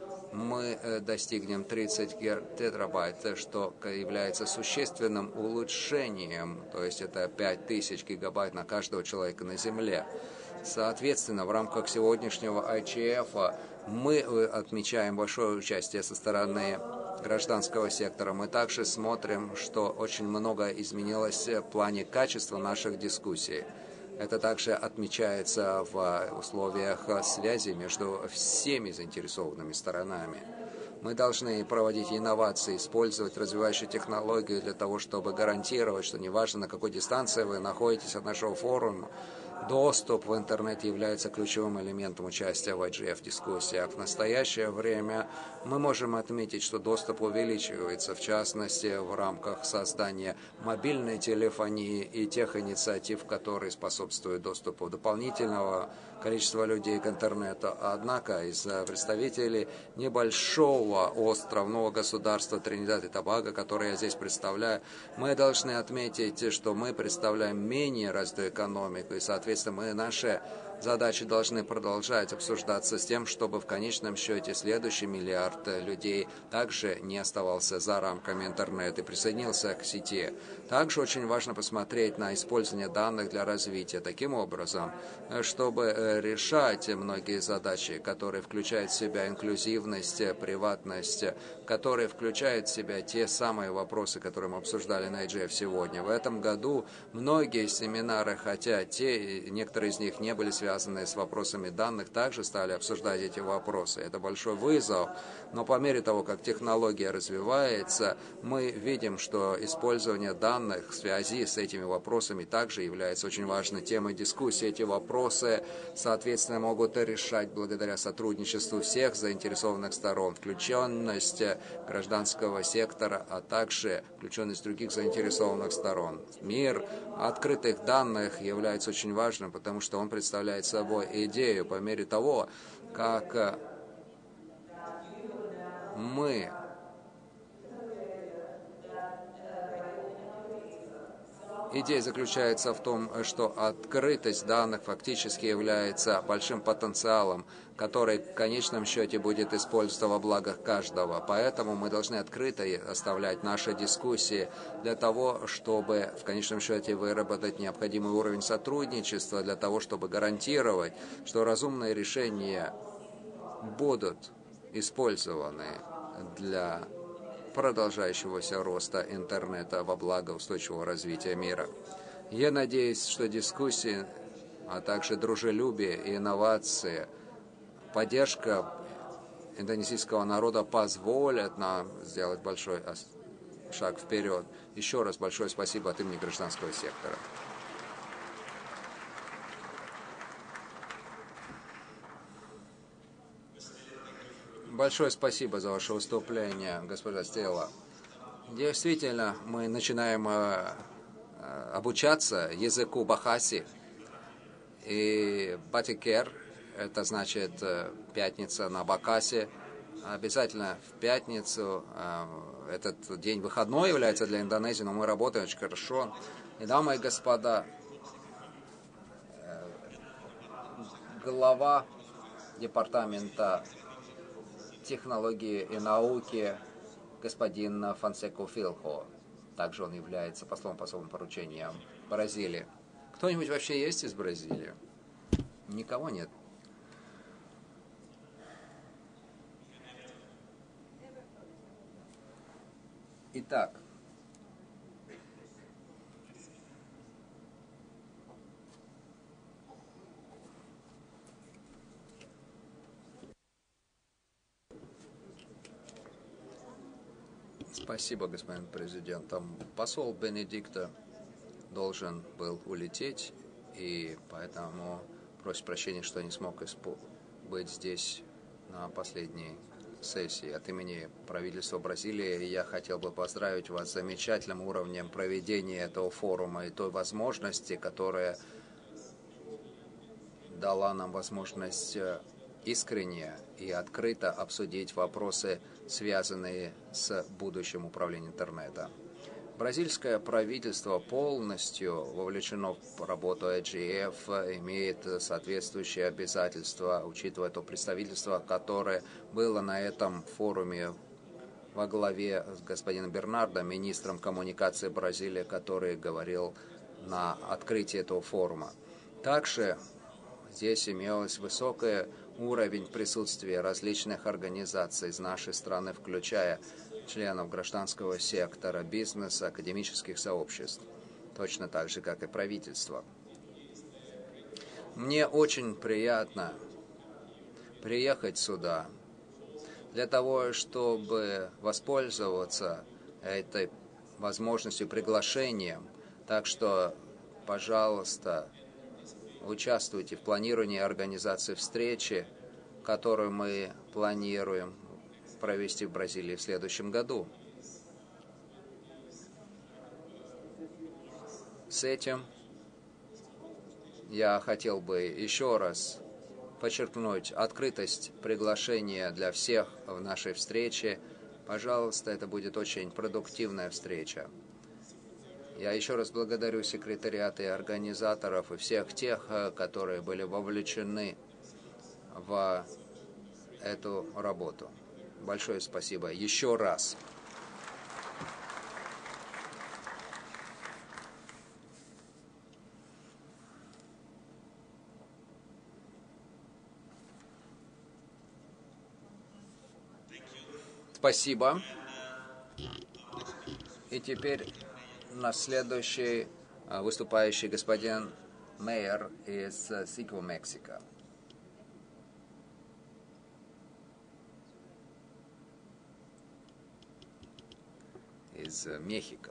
мы достигнем тридцать тетрабайт, что является существенным улучшением, то есть это пять тысяч гигабайт на каждого человека на Земле. Соответственно, в рамках сегодняшнего ай джи эф мы отмечаем большое участие со стороны гражданского сектора. Мы также смотрим, что очень много изменилось в плане качества наших дискуссий. Это также отмечается в условиях связи между всеми заинтересованными сторонами. Мы должны проводить инновации, использовать развивающие технологии для того, чтобы гарантировать, что неважно, на какой дистанции вы находитесь от нашего форума, доступ в интернет является ключевым элементом участия в ай джи эф-дискуссиях. В настоящее время мы можем отметить, что доступ увеличивается, в частности, в рамках создания мобильной телефонии и тех инициатив, которые способствуют доступу дополнительного количества людей к интернету. Однако из представителей небольшого островного государства Тринидад и Тобаго, которое я здесь представляю, мы должны отметить, что мы представляем менее развитую экономику, и, соответственно, мы, наши задачи должны продолжать обсуждаться с тем, чтобы в конечном счете следующий миллиард людей также не оставался за рамками интернета и присоединился к сети. Также очень важно посмотреть на использование данных для развития таким образом, чтобы решать многие задачи, которые включают в себя инклюзивность, приватность, которые включают в себя те самые вопросы, которые мы обсуждали на ай джи эф сегодня. В этом году многие семинары, хотя те, некоторые из них не были связаны с вопросами данных, также стали обсуждать эти вопросы. Это большой вызов, но по мере того, как технология развивается, мы видим, что использование данных в связи с этими вопросами также является очень важной темой дискуссии. Эти вопросы, соответственно, могут решать благодаря сотрудничеству всех заинтересованных сторон, включенность гражданского сектора, а также включенность других заинтересованных сторон. Мир открытых данных является очень важным, потому что он представляет собой идею по мере того, как мы Идея заключается в том, что открытость данных фактически является большим потенциалом, который в конечном счете будет использоваться во благо каждого. Поэтому мы должны открыто оставлять наши дискуссии для того, чтобы в конечном счете выработать необходимый уровень сотрудничества, для того, чтобы гарантировать, что разумные решения будут использованы для продолжающегося роста интернета во благо устойчивого развития мира. Я надеюсь, что дискуссии, а также дружелюбие и инновации, поддержка индонезийского народа позволят нам сделать большой шаг вперед. Еще раз большое спасибо от имени гражданского сектора. Большое спасибо за ваше выступление, госпожа Стелла. Действительно, мы начинаем э, обучаться языку Бахаси. И Батикер, это значит э, пятница на Бахасе. Обязательно в пятницу. Э, этот день выходной является для Индонезии, но мы работаем очень хорошо. И, дамы и господа, э, глава департамента технологии и науки господин Фонсеку Филхо. Также он является послом по особым поручениям Бразилии. Кто-нибудь вообще есть из Бразилии? Никого нет. Итак, спасибо, господин президент. Там посол Бенедикта должен был улететь, и поэтому просит прощения, что не смог быть здесь на последней сессии. От имени правительства Бразилии я хотел бы поздравить вас с замечательным уровнем проведения этого форума и той возможности, которая дала нам возможность искренне и открыто обсудить вопросы, связанные с будущим управлением интернета. Бразильское правительство полностью вовлечено в работу ай джи эф, имеет соответствующие обязательства, учитывая то представительство, которое было на этом форуме во главе с господином Бернардо, министром коммуникации Бразилии, который говорил на открытии этого форума. Также здесь имелось высокий уровень присутствия различных организаций из нашей страны, включая членов гражданского сектора, бизнеса, академических сообществ, точно так же, как и правительство. Мне очень приятно приехать сюда для того, чтобы воспользоваться этой возможностью, приглашением. Так что, пожалуйста, участвуйте в планировании и организации встречи, которую мы планируем провести в Бразилии в следующем году. С этим я хотел бы еще раз подчеркнуть открытость приглашения для всех в нашей встрече. Пожалуйста, это будет очень продуктивная встреча. Я еще раз благодарю секретариат и организаторов и всех тех, которые были вовлечены в эту работу. Большое спасибо еще раз. Спасибо. И теперь наш следующий выступающий господин Мейер из Сикво, Мексика. Из Мехико.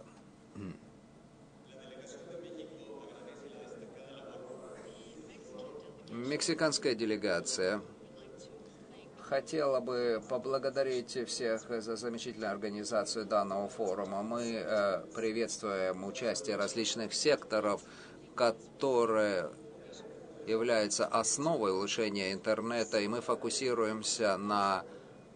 Мексиканская делегация хотела бы поблагодарить всех за замечательную организацию данного форума. Мы э, приветствуем участие различных секторов, которые являются основой улучшения интернета, и мы фокусируемся на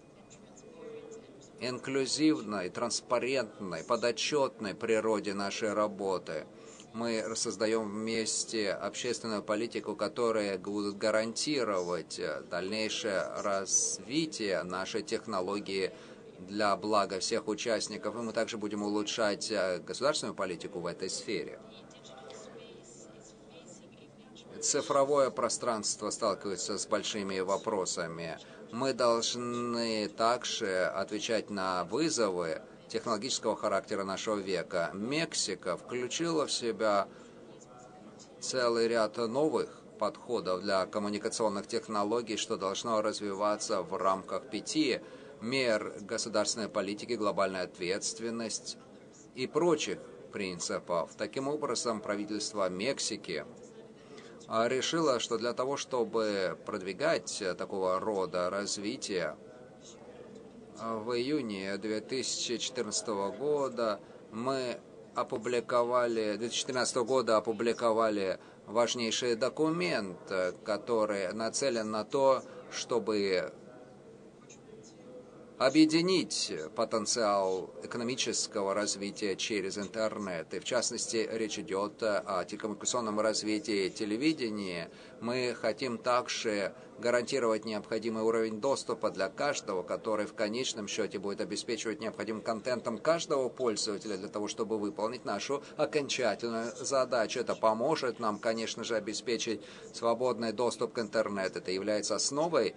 инклюзивной, транспарентной, подотчетной природе нашей работы. Мы создаем вместе общественную политику, которая будет гарантировать дальнейшее развитие нашей технологии для блага всех участников. И мы также будем улучшать государственную политику в этой сфере. Цифровое пространство сталкивается с большими вопросами. Мы должны также отвечать на вызовы технологического характера нашего века. Мексика включила в себя целый ряд новых подходов для коммуникационных технологий, что должно развиваться в рамках пяти мер государственной политики, глобальная ответственность и прочих принципов. Таким образом, правительство Мексики решило, что для того, чтобы продвигать такого рода развитие, в июне две тысячи четырнадцатого года мы опубликовали, две тысячи четырнадцатого года опубликовали важнейший документ, который нацелен на то, чтобы объединить потенциал экономического развития через интернет. И в частности, речь идет о телекоммуникационном развитии телевидения. Мы хотим также гарантировать необходимый уровень доступа для каждого, который в конечном счете будет обеспечивать необходимым контентом каждого пользователя для того, чтобы выполнить нашу окончательную задачу. Это поможет нам, конечно же, обеспечить свободный доступ к интернету. Это является основой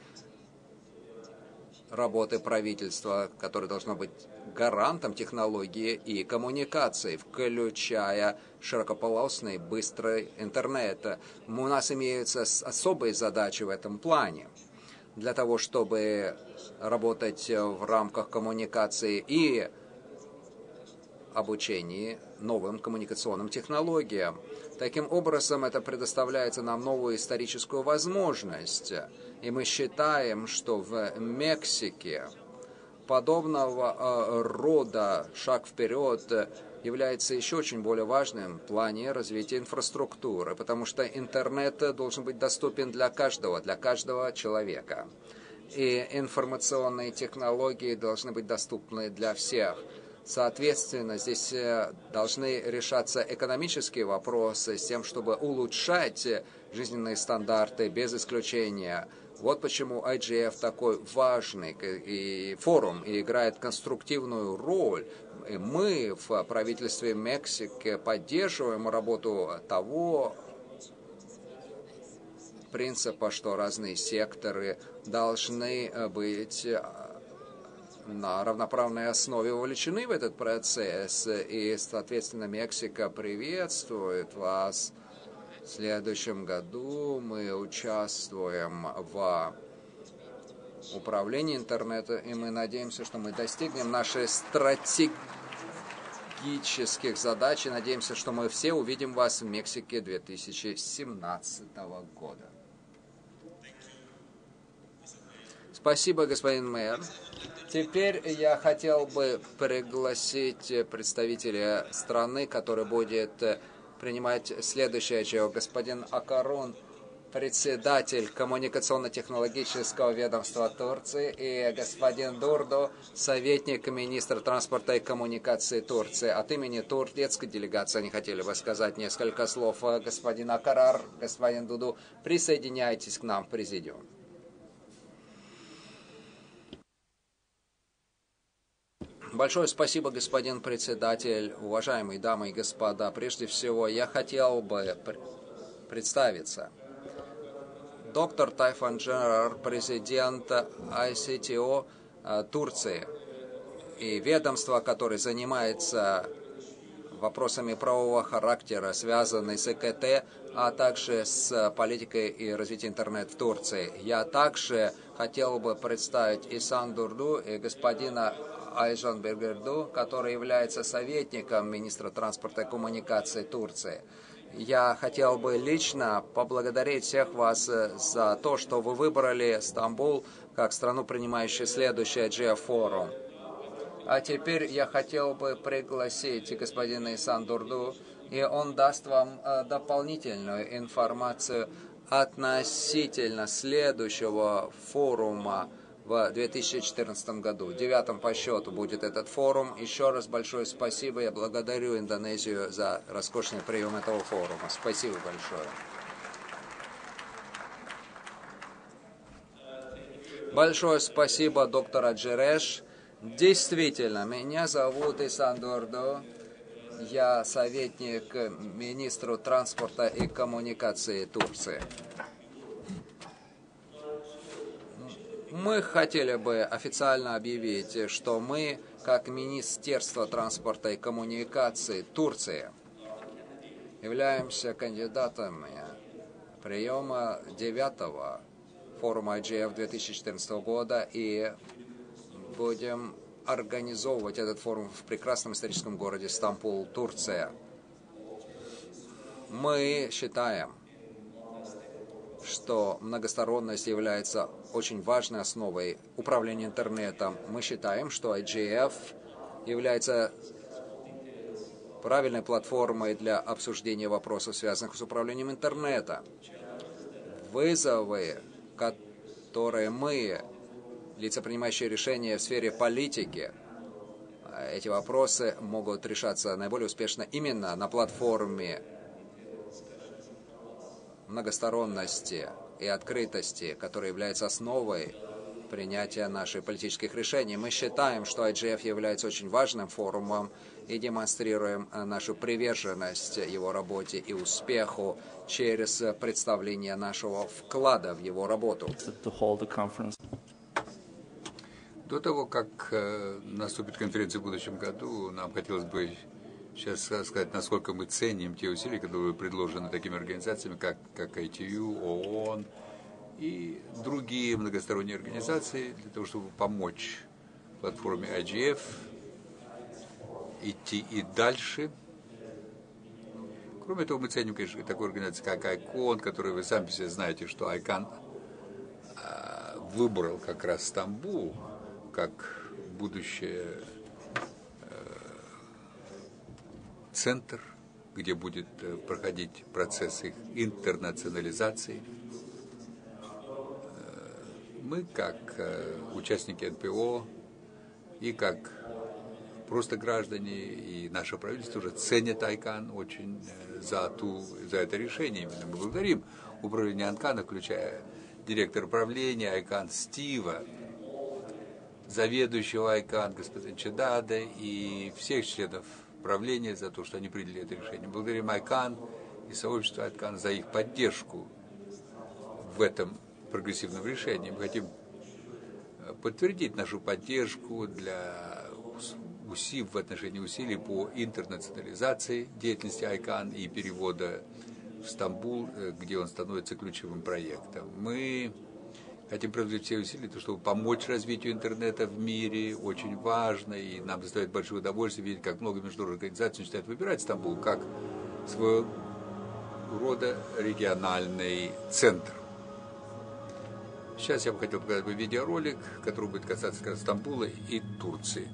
работы правительства, которое должно быть гарантом технологии и коммуникаций, включая широкополосный быстрый интернет. У нас имеются особые задачи в этом плане. Для того, чтобы работать в рамках коммуникации и обучения новым коммуникационным технологиям. Таким образом, это предоставляется нам новую историческую возможность. И мы считаем, что в Мексике подобного рода шаг вперед является еще очень более важным в плане развития инфраструктуры, потому что интернет должен быть доступен для каждого, для каждого человека. И информационные технологии должны быть доступны для всех. Соответственно, здесь должны решаться экономические вопросы с тем, чтобы улучшать жизненные стандарты без исключения. Вот почему ай джи эф такой важный и форум и играет конструктивную роль. И мы в правительстве Мексики поддерживаем работу того принципа, что разные секторы должны быть на равноправной основе вовлечены в этот процесс. И, соответственно, Мексика приветствует вас. В следующем году мы участвуем в управлении интернетом, и мы надеемся, что мы достигнем наших стратегических задач, и надеемся, что мы все увидим вас в Мексике две тысячи семнадцатого года. Спасибо, господин мэр. Теперь я хотел бы пригласить представителя страны, который будет принимать следующее, чего господин Акарон председатель коммуникационно-технологического ведомства Турции, и господин Дурду, советник министра транспорта и коммуникации Турции. От имени турецкой делегации они хотели бы сказать несколько слов. Господин Акарар, господин Дуду, присоединяйтесь к нам в президиум. Большое спасибо, господин председатель, уважаемые дамы и господа. Прежде всего, я хотел бы представиться. Доктор Тайфан Джерар, президент ай си ти о Турции и ведомство, которое занимается вопросами правового характера, связанные с ИКТ, а также с политикой и развитием интернета в Турции. Я также хотел бы представить Исан Дурду и господина Айжан Бергерду, который является советником министра транспорта и коммуникации Турции. Я хотел бы лично поблагодарить всех вас за то, что вы выбрали Стамбул как страну, принимающую следующий ай джи эф-форум. А теперь я хотел бы пригласить господина Исан Дурду, и он даст вам дополнительную информацию относительно следующего форума в две тысячи четырнадцатом году. Девятым по счету будет этот форум. Еще раз большое спасибо. Я благодарю Индонезию за роскошный прием этого форума. Спасибо большое. Большое спасибо, доктор Аджиреш. Действительно, меня зовут Исан Дурду. Я советник министру транспорта и коммуникации Турции. Мы хотели бы официально объявить, что мы, как Министерство транспорта и коммуникации Турции, являемся кандидатами приема девятого форума ай джи эф две тысячи четырнадцатого года и будем организовывать этот форум в прекрасном историческом городе Стамбул, Турция. Мы считаем, что многосторонность является очень важной основой управления интернетом. Мы считаем, что ай джи эф является правильной платформой для обсуждения вопросов, связанных с управлением интернета. Вызовы, которые мы, лица, принимающие решения в сфере политики, эти вопросы могут решаться наиболее успешно именно на платформе многосторонности и открытости, которая является основой принятия наших политических решений. Мы считаем, что ай джи эф является очень важным форумом и демонстрируем нашу приверженность его работе и успеху через представление нашего вклада в его работу. До того, как э, наступит конференция в будущем году, нам хотелось бы сейчас сказать, насколько мы ценим те усилия, которые предложены такими организациями, как, как ай ти ю, ООН и другие многосторонние организации, для того, чтобы помочь платформе ай джи эф идти и дальше. Кроме того, мы ценим, конечно, такую организацию, как айкон, которую вы сами все знаете, что айкон э, выбрал как раз Стамбул как будущее центр, где будет проходить процесс их интернационализации. Мы, как участники эн пэ о и как просто граждане, и наше правительство уже ценят айкон очень за, ту, за это решение. Именно мы благодарим управление айкона, включая директора управления айкон Стива, заведующего айкон господина Чедада и всех членов правления за то, что они приняли это решение. Благодарим айкон и сообщество айкон за их поддержку в этом прогрессивном решении. Мы хотим подтвердить нашу поддержку для усилий, в отношении усилий по интернационализации деятельности айкон и перевода в Стамбул, где он становится ключевым проектом. Мы хотим приложить все усилия, чтобы помочь развитию интернета в мире, очень важно, и нам доставляет большое удовольствие видеть, как много международных организаций начинают выбирать Стамбул как своего рода региональный центр. Сейчас я бы хотел показать видеоролик, который будет касаться как раз Стамбула и Турции.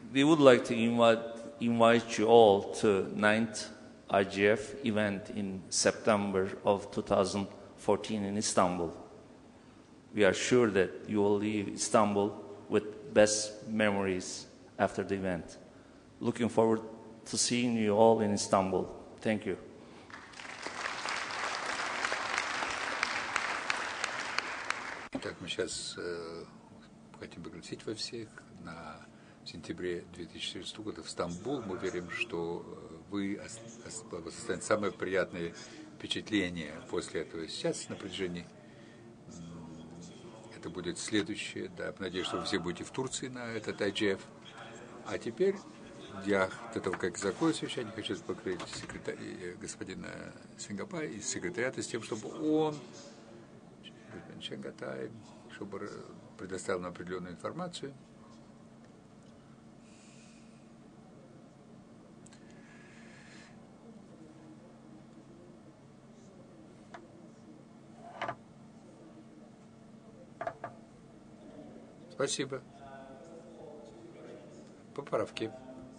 we would like to invite, invite you all to ninth I G F event in September of two thousand fourteen in Istanbul. We are sure that you will leave Istanbul with best memories after the event. Looking forward to seeing you all in Istanbul. Thank you. Так, мы сейчас э, хотим пригласить во всех на в сентябре две тысячи четырнадцатого года в Стамбул. Мы верим, что вы оставите самое приятное впечатление после этого. Сейчас на протяжении это будет следующее. Да, надеюсь, что вы все будете в Турции на этот ай джи эф. А теперь я до того, как закончу совещание, хочу покрыть секретаря, господина Сингапа из секретариата с тем, чтобы он чтобы предоставил нам определенную информацию. Спасибо. Поправки.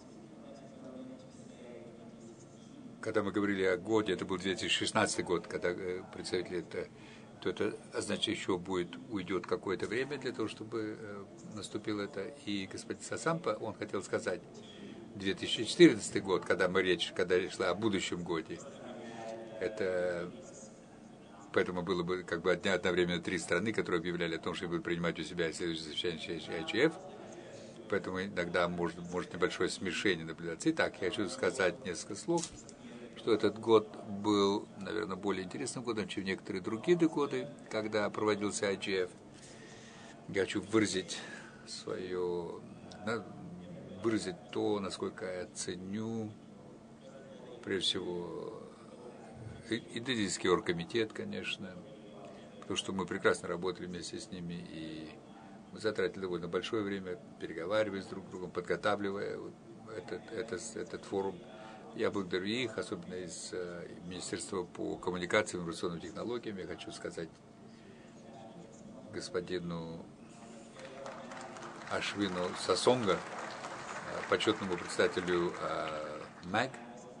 Когда мы говорили о годе, это был две тысячи шестнадцатый год, когда представители это, то это означает, еще будет, уйдет какое-то время для того, чтобы э, наступило это. И господин Сасампа, он хотел сказать, две тысячи четырнадцатый год, когда мы речь, когда речь шла о будущем годе, это, поэтому было бы как бы одновременно три страны, которые объявляли о том, что будут принимать у себя следующее совещание ай джи эф, поэтому иногда может, может небольшое смешение наблюдаться. Итак, я хочу сказать несколько слов, что этот год был, наверное, более интересным годом, чем некоторые другие годы, когда проводился ай джи эф. Я хочу выразить свое, выразить то, насколько я ценю, прежде всего, Индонезийский оргкомитет, конечно, потому что мы прекрасно работали вместе с ними, и мы затратили довольно большое время, переговариваясь друг с другом, подготавливая этот, этот, этот форум. Я благодарю их, особенно из э, Министерства по коммуникациям и информационным технологиям. Я хочу сказать господину Ашвину Сасонга, э, почетному председателю э, МЭГ,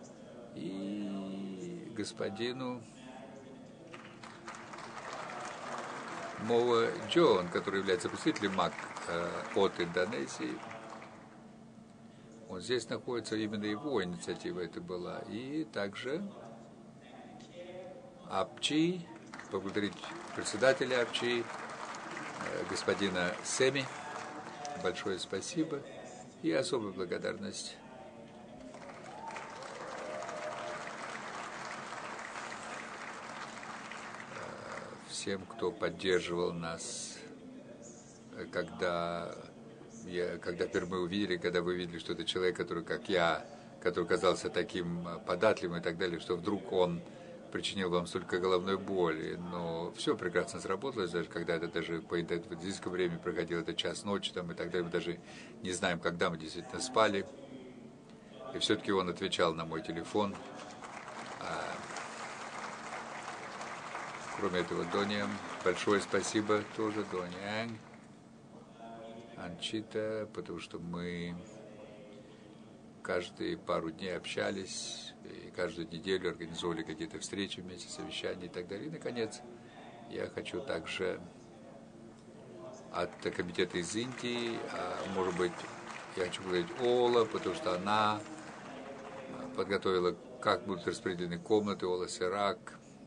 и господину Моа Джон, который является представителем МАГ э, от Индонезии. Он здесь находится, именно его инициатива это была. И также АПЧИ, поблагодарить председателя АПЧИ, господина Семи. Большое спасибо и особая благодарность всем, кто поддерживал нас, когда... Я, когда впервые мы увидели, когда вы видели, что это человек, который, как я, который казался таким податливым и так далее, что вдруг он причинил вам столько головной боли. Но все прекрасно сработалось, даже когда это даже по индонезийскому времени проходило, это час ночи там, и так далее. Мы даже не знаем, когда мы действительно спали. И все-таки он отвечал на мой телефон. А, кроме этого, Доня, большое спасибо тоже, Доня. Анчита, потому что мы каждые пару дней общались, и каждую неделю организовывали какие-то встречи вместе, совещания и так далее. И, наконец, я хочу также от комитета из Индии, а, может быть, я хочу говорить Ола, потому что она подготовила, как будут распределены комнаты, Ола Сирак.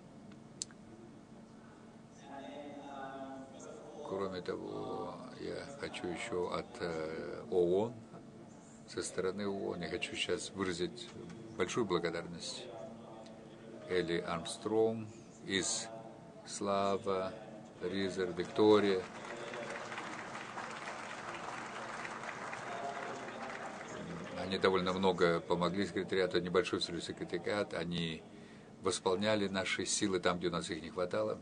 Кроме того, я хочу еще от э, ООН, со стороны ООН, я хочу сейчас выразить большую благодарность Элли Армстронг из Слава, Ризер, Виктория. Они довольно много помогли секретариату, небольшой секретариат, они восполняли наши силы там, где у нас их не хватало.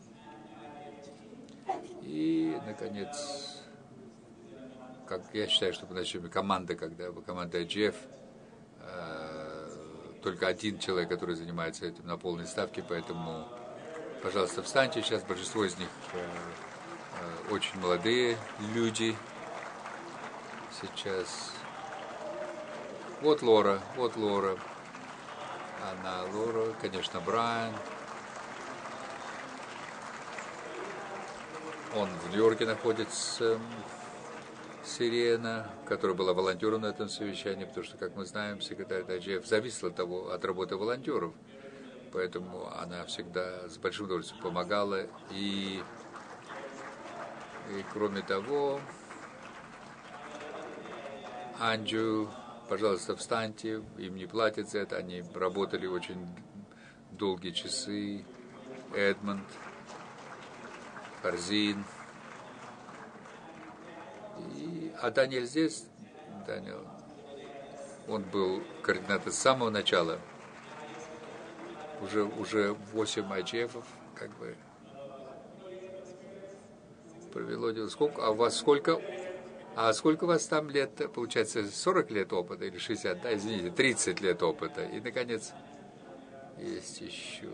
И, наконец, как я считаю, что по-настоящему команда, когда команда ай джи эф, э, только один человек, который занимается этим на полной ставке, поэтому, пожалуйста, встаньте. Сейчас большинство из них э, э, очень молодые люди. Сейчас Вот Лора, вот Лора. Она, Лора, конечно, Брайан. Он в Нью-Йорке находится, Сирена, которая была волонтером на этом совещании, потому что, как мы знаем, секретарь ай джи эф зависел от, того, от работы волонтеров. Поэтому она всегда с большим удовольствием помогала. И, и кроме того, Анджу, пожалуйста, встаньте, им не платят за это, они работали очень долгие часы. Эдмонд, Харзин. И, а Даниэль здесь, Даниэль, он был координатор с самого начала. Уже, уже восемь ай джи эф-ов, как бы, провело дело. Сколько, а у вас сколько? А сколько у вас там лет? Получается, сорок лет опыта или шестьдесят? Да, извините, тридцать лет опыта. И, наконец, есть еще,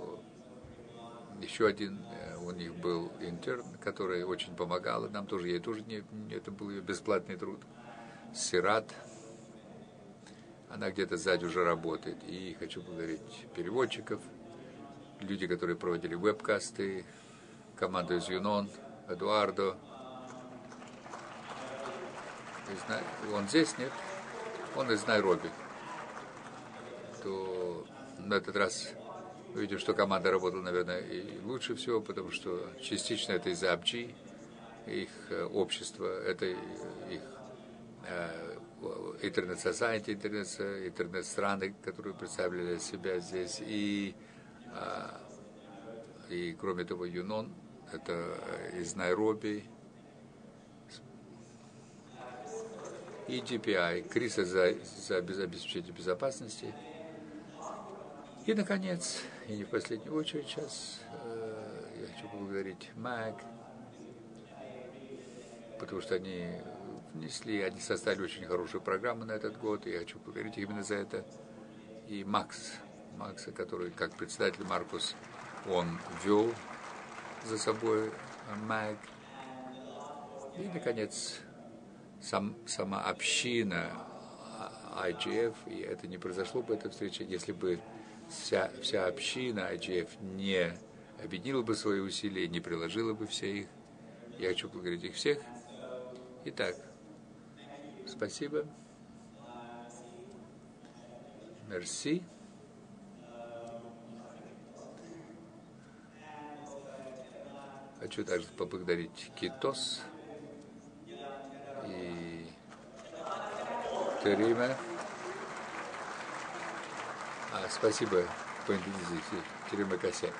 еще один у них был интерн, который очень помогал. Нам тоже, ей тоже не, это был ее бесплатный труд. Сират. Она где-то сзади уже работает. И хочу благодарить переводчиков, люди, которые проводили вебкасты, команду из Юнон, Эдуардо. Он здесь, нет? Он из Найроби. То на этот раз мы видим, что команда работала, наверное, и лучше всего, потому что частично это из-за эй пи джи, их общество, это их интернет-сосайти, интернет-страны, которые представляли себя здесь. И, и кроме того, Юнон, это из Найроби. И джи пи ай, КРИСа за, за обеспечение безопасности. И, наконец, и не в последнюю очередь сейчас, э, я хочу поблагодарить МАГ, потому что они внесли, они составили очень хорошую программу на этот год, и я хочу поблагодарить их именно за это. И Макс, Макса, который, как председатель Маркус, он вел за собой МАГ. И, наконец, сам, сама община ай джи эф, и это не произошло бы, эта встреча, если бы вся, вся община ай джи эф не объединила бы свои усилия, не приложила бы все их. Я хочу поблагодарить их всех. Итак, спасибо. Мерси. Хочу также поблагодарить Китос и Терима. А, спасибо по индонезийски. Терима Кася.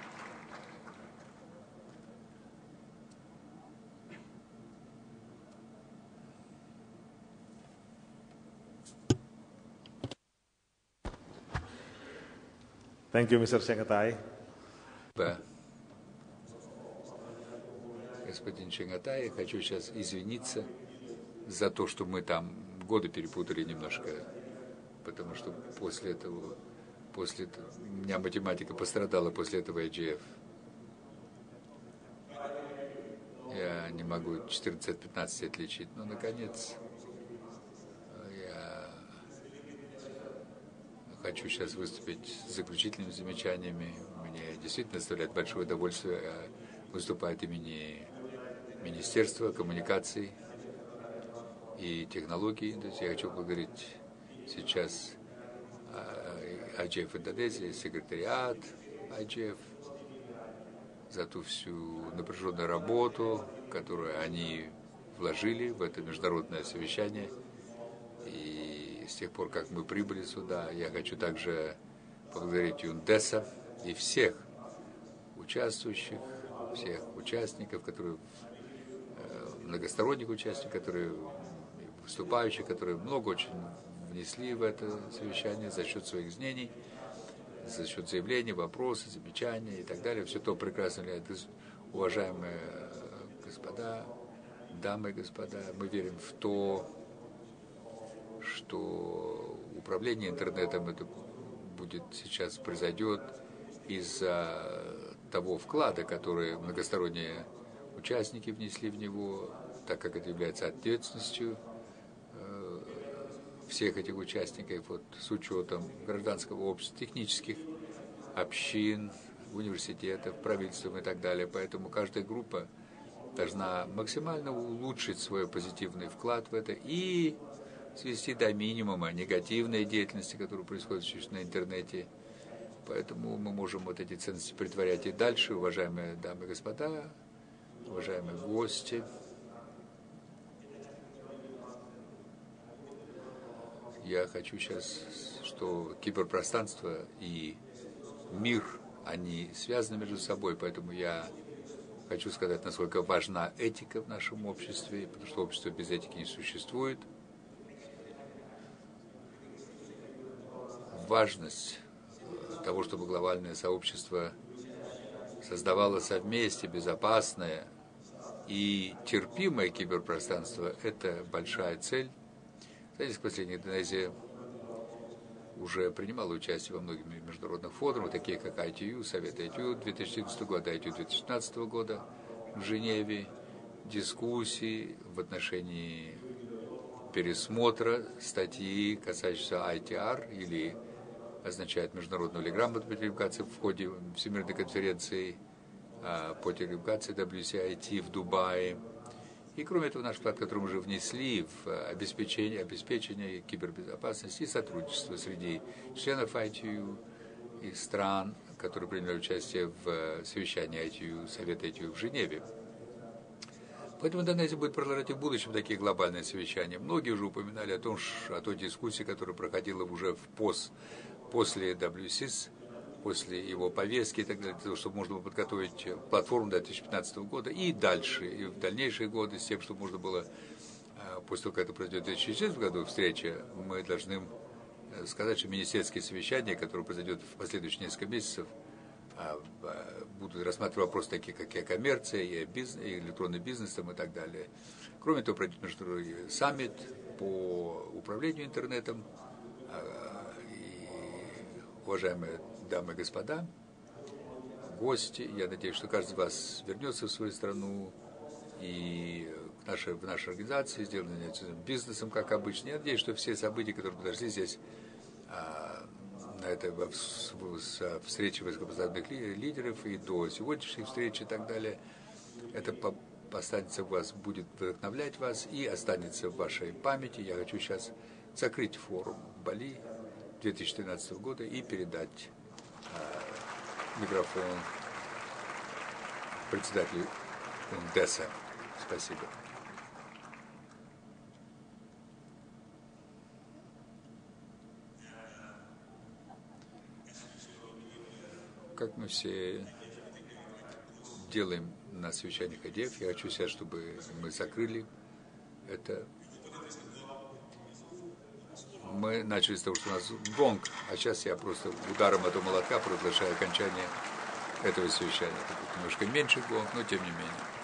Thank you, мистер Ченгатай. Да. Господин Ченгатай, я хочу сейчас извиниться за то, что мы там годы перепутали немножко, потому что после этого, после этого, у меня математика пострадала после этого ай джи эф. Я не могу четырнадцать от пятнадцати отличить, но, наконец, я хочу сейчас выступить с заключительными замечаниями. Мне действительно доставляет большое удовольствие выступать от имени Министерства коммуникаций и технологий. То есть я хочу поблагодарить сейчас ай джи эф Индонезии, секретариат ай джи эф за ту всю напряженную работу, которую они вложили в это международное совещание. И с тех пор, как мы прибыли сюда, я хочу также поблагодарить Юндеса и всех участвующих, всех участников, которые многосторонних участников, которые выступающих, которые много очень внесли в это совещание за счет своих мнений, за счет заявлений, вопросов, замечаний и так далее. Все то прекрасно влияет. Уважаемые господа, дамы и господа, мы верим в то, что управление интернетом это будет сейчас произойдет из-за того вклада, который многосторонние участники внесли в него, так как это является ответственностью э, всех этих участников вот, с учетом гражданского общества, технических общин, университетов, правительств и так далее. Поэтому каждая группа должна максимально улучшить свой позитивный вклад в это и свести до минимума негативной деятельности, которая происходит на интернете. Поэтому мы можем вот эти ценности претворять и дальше, уважаемые дамы и господа, уважаемые гости. Я хочу сейчас, что киберпространство и мир, они связаны между собой, поэтому я хочу сказать, насколько важна этика в нашем обществе, потому что общество без этики не существует. Важность того, чтобы глобальное сообщество создавало совместе безопасное и терпимое киберпространство, это большая цель. Знаете, в последней Индонезия уже принимала участие во многих международных форумах, такие как ай ти ю, Совет ай ти ю две тысячи четырнадцатого года, ай ти ю две тысячи пятнадцатого года в Женеве, дискуссии в отношении пересмотра статьи, касающейся ай ти ар, или означает международную или грамотную телекоммуникацию в ходе Всемирной конференции по телекоммуникации дабл ю си ай ти в Дубае. И кроме этого, наш вклад, который мы уже внесли в обеспечение, обеспечение кибербезопасности и сотрудничество среди членов ай ти ю и стран, которые приняли участие в совещании ай ти ю, Совета ай ти ю в Женеве. Поэтому Индонезия будет продолжать и в будущем такие глобальные совещания. Многие уже упоминали о том, о той дискуссии, которая проходила уже в пост, после дабл ю си эс, после его повестки и так далее, для того, чтобы можно было подготовить платформу до две тысячи пятнадцатого года и дальше, и в дальнейшие годы, с тем, чтобы можно было, после того, как это произойдет в две тысячи шестнадцатом году, встреча, мы должны сказать, что министерские совещания, которые произойдут в последующие несколько месяцев, будут рассматривать вопросы такие, как и коммерция, и, бизнес, и электронный бизнес и так далее. Кроме того, пройдет международный саммит по управлению интернетом. И, уважаемые дамы и господа, гости, я надеюсь, что каждый из вас вернется в свою страну и в нашей, в нашей организации, сделанной бизнесом, как обычно. Я надеюсь, что все события, которые произошли здесь, на этой встрече высокопоставленных лидеров и до сегодняшней встречи и так далее, это останется у вас, будет вдохновлять вас и останется в вашей памяти. Я хочу сейчас закрыть форум в Бали две тысячи тринадцатого года и передать э, микрофон председателю УНДЭСа. Спасибо. Как мы все делаем на совещаниях ай ди эф, я хочу сейчас, чтобы мы закрыли это. Мы начали с того, что у нас гонг, а сейчас я просто ударом этого молотка провозглашаю окончание этого совещания. Это будет немножко меньше гонг, но тем не менее.